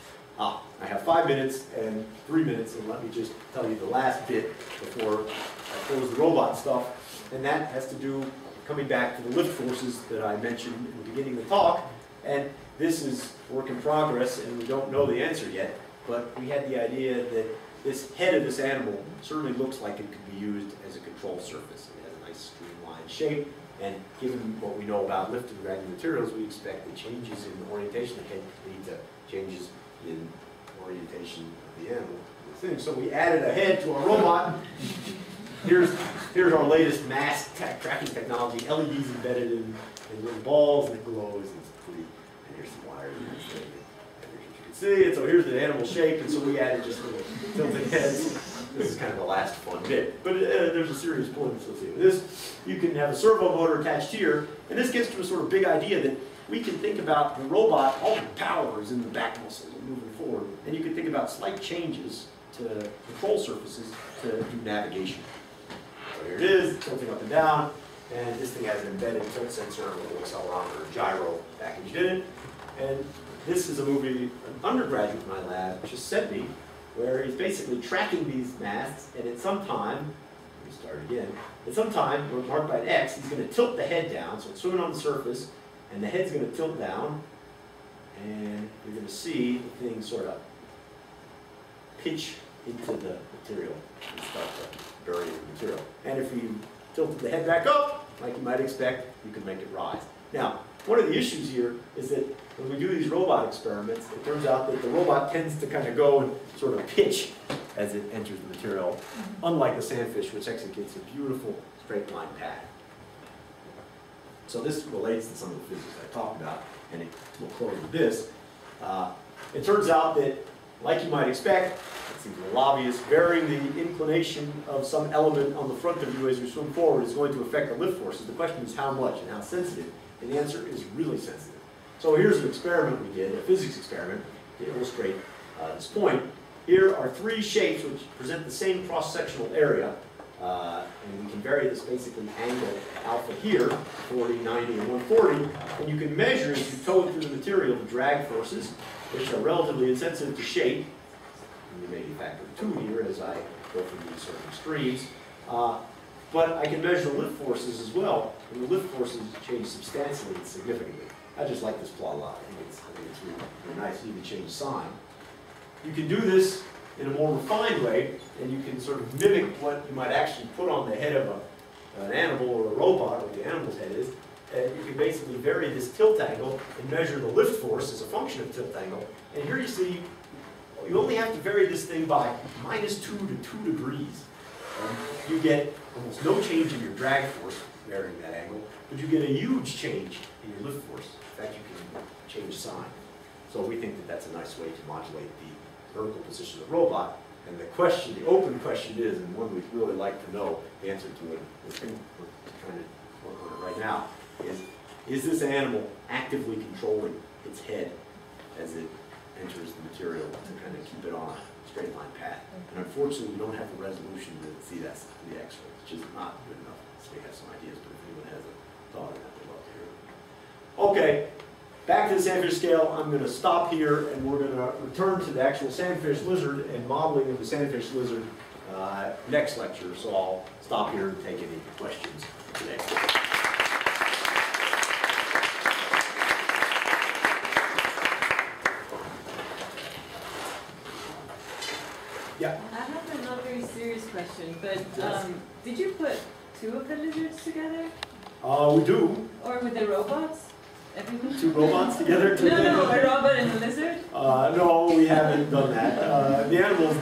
I have 5 minutes and 3 minutes, and let me just tell you the last bit before I close the robot stuff, and that has to do, coming back to the lift forces that I mentioned in the beginning of the talk, and this is work in progress, and we don't know the answer yet, but we had the idea that this head of this animal certainly looks like it could be used as a control surface. It has a nice streamlined shape, and given what we know about lift and granular materials, we expect the changes in the orientation of the head lead to changes in orientation of the animal. So we added a head to our robot. Here's our latest mass tracking technology. LEDs embedded in little balls, and it glows, and it's pretty. And here's some wires and everything. And you can see it. So here's the animal shape, and so we added just little tilting heads. This is kind of the last fun bit. But there's a serious point associated with this. You can have a servo motor attached here, and this gets to a sort of big idea that we can think about the robot, all the power is in the back muscles and moving forward, and you can think about slight changes to control surfaces to do navigation. So here it is, tilting up and down, and this thing has an embedded tilt sensor with an accelerometer or gyro packaged in it. And this is a movie an undergraduate in my lab just sent me, where he's basically tracking these masts, and at some time, let me start again, at some time, marked by an X, he's going to tilt the head down, so it's swimming on the surface, and the head's going to tilt down, and you're going to see the thing sort of pitch into the material and start to bury the material. And if you tilted the head back up, like you might expect, you can make it rise. Now, one of the issues here is that when we do these robot experiments, it turns out that the robot tends to kind of go and sort of pitch as it enters the material, unlike the sandfish, which actually gets a beautiful straight line path. So this relates to some of the physics I talked about, and we'll close with this. It turns out that, like you might expect, it seems a little obvious, varying the inclination of some element on the front of you as you swim forward is going to affect the lift forces. The question is how much and how sensitive, and the answer is really sensitive. So here's an experiment we did, a physics experiment, to illustrate this point. Here are 3 shapes which present the same cross-sectional area. And we can vary this basically angle alpha here, 40, 90, and 140, and you can measure as you tow it through the material the drag forces, which are relatively insensitive to shape. And you may be factor 2 here as I go through these certain extremes. But I can measure the lift forces as well, and the lift forces change substantially and significantly. I just like this plot a lot. I think it's really nice to even change sign. You can do this in a more refined way, and you can sort of mimic what you might actually put on the head of an animal or a robot, or what the animal's head is, you can basically vary this tilt angle and measure the lift force as a function of tilt angle. And here you see, you only have to vary this thing by -2 to 2 degrees. You get almost no change in your drag force varying that angle, but you get a huge change in your lift force. In fact, you can change sign. So we think that that's a nice way to modulate the vertical position of the robot. And the question, the open question is, and one we'd really like to know the answer to it, we're trying to work on it right now, is this animal actively controlling its head as it enters the material to kind of keep it on a straight line path? And unfortunately, we don't have the resolution to see that in the X-ray, which is not good enough. So we have some ideas, but if anyone has a thought on that, we'd love to hear it. Okay, back to the sandfish scale. I'm going to stop here, and we're going to return to the actual sandfish lizard and modeling of the sandfish lizard next lecture. So I'll stop here and take any questions today. Yeah. I have a not very serious question, but did you put 2 of the lizards together? We do. Or with the robots? Everyone? 2 robots together? No, a robot and a lizard? No, we haven't done that. The animals,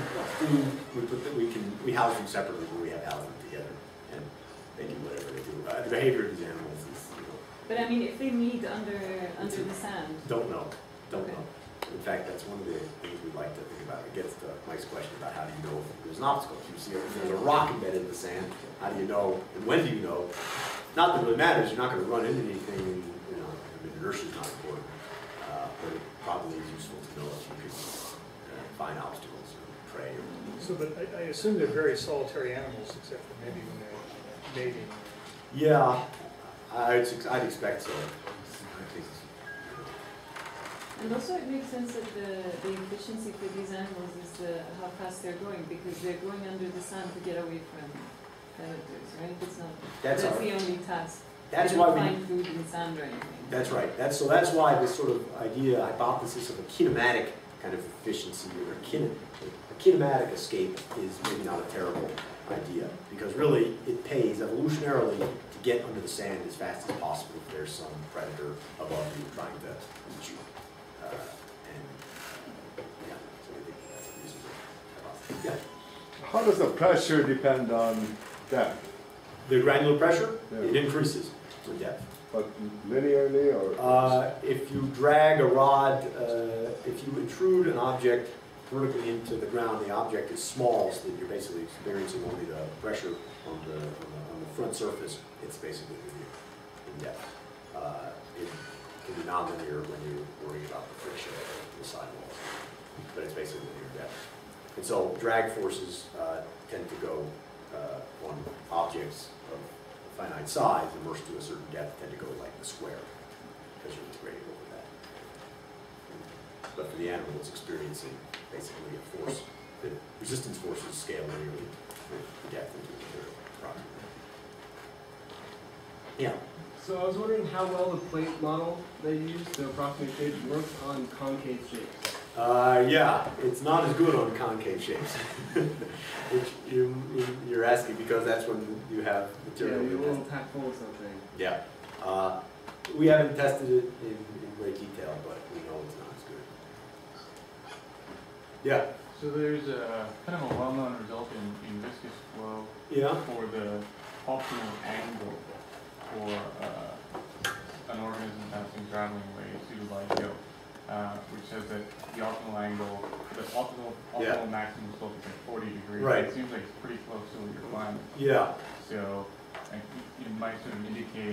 we house them separately, but we have housed them together, and they do whatever they do. The behavior of these animals is, But I mean, if they meet under the sand. Don't know. In fact, that's one of the things we'd like to think about. It gets to Mike's question about how do you know if there's an obstacle. If you see if there's a rock embedded in the sand, how do you know, and when do you know? Not that it really matters. You're not going to run into anything. I mean, inertia is not important, but it probably is useful to know if you can find obstacles or prey. So, but I assume they're very solitary animals, except for maybe when they're mating. Yeah, I'd expect so. And also it makes sense that the efficiency for these animals is how fast they're going, because they're going under the sand to get away from predators, right? It's not, that's the only task. That's they why don't we find food in sand or anything. That's right. That's why this sort of hypothesis of a kinematic kind of efficiency or a kinematic escape is maybe not a terrible idea, because really it pays evolutionarily to get under the sand as fast as possible if there's some predator above you trying to eat you. Yeah. How does the pressure depend on depth? The granular pressure, yeah. It increases with depth. But linearly or? If you drag a rod, if you intrude an object vertically into the ground, the object is small, so that you're basically experiencing only the pressure on the front surface. It's basically in depth. It can be nonlinear when you're worrying about the friction of the sidewalls, but it's basically linear depth. And so drag forces tend to go on objects of finite size immersed to a certain depth tend to go like the square because you're integrating over that. But for the animal, it's experiencing basically a force. The resistance forces scale linearly with the depth into the material. Yeah. So I was wondering how well the plate model they used to approximate shapes works on concave shapes. Yeah, it's not as good on concave shapes. Which you're asking because that's when you have material. Yeah, a little tactful or something. Yeah. We haven't tested it in great detail, but we know it's not as good. Yeah. So there's a kind of a well-known result in viscous flow for the optimal angle for an organism passing traveling waves through the light field, which says that the optimal angle, the optimal maximum slope is like 40 degrees. Right. It seems like it's pretty close to what you're climbing. Yeah. So it might sort of indicate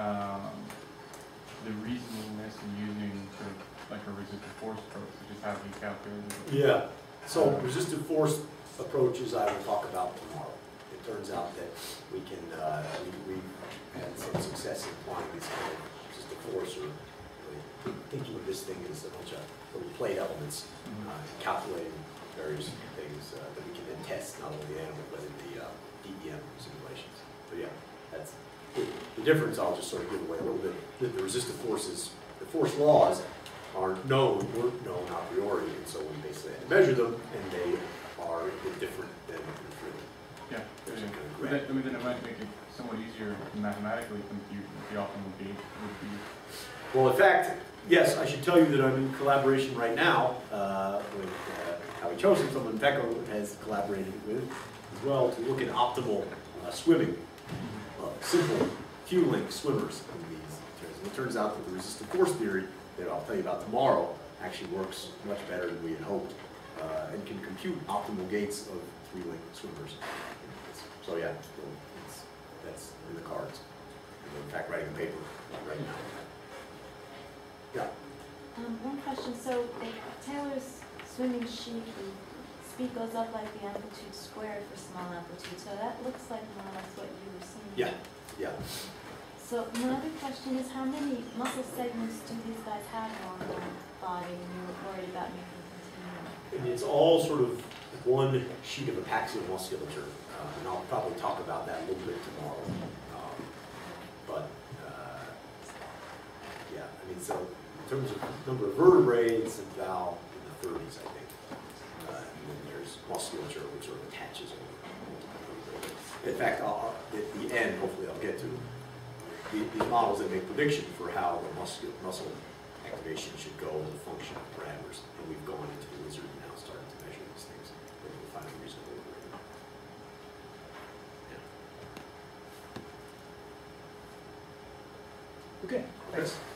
the reasonableness in using sort of like a resistive force approach, which is how we calculate it. Yeah. So resistive force approaches I will talk about tomorrow. It turns out that we can, we've had some success in applying this kind of resistive force, or really thinking of this thing as a bunch of little plate elements, calculating various things that we can then test not only the animal but in the DEM simulations. But yeah, that's the difference. I'll just sort of give away a little bit. The resistive forces, the force laws weren't known a priori, and so we basically had to measure them, and they are a bit different than in the field. Yeah, I mean, then it might make it somewhat easier to mathematically compute what the optimal gait would be. Well, in fact, yes, I should tell you that I'm in collaboration right now with Howie Chosen, someone Pecco has collaborated with as well, to look at optimal swimming, simple Q-link swimmers in these terms. And it turns out that the resistive force theory that I'll tell you about tomorrow actually works much better than we had hoped and can compute optimal gaits of 3-link swimmers. So yeah, that's in the cards. I'm in fact writing a paper right now. Yeah. One question, so Taylor's swimming sheet, the speed goes up like the amplitude squared for small amplitude, so that looks like more or less what you were seeing. Yeah, yeah. So my other question is, how many muscle segments do these guys have on their body, and you're worried about making continuum? And it's all sort of one sheet of apaxial musculature, and I'll probably talk about that a little bit tomorrow. Yeah, I mean, so in terms of number of vertebrae, it's about in the 30s, I think. And then there's musculature, which sort of attaches over multiple vertebrae. In fact, at the end, hopefully I'll get to these models that make prediction for how the muscle activation should go as a function of parameters. And we've gone into the wizard now, starting to measure these things. And we'll find a reasonable way. Yeah. Okay, thanks.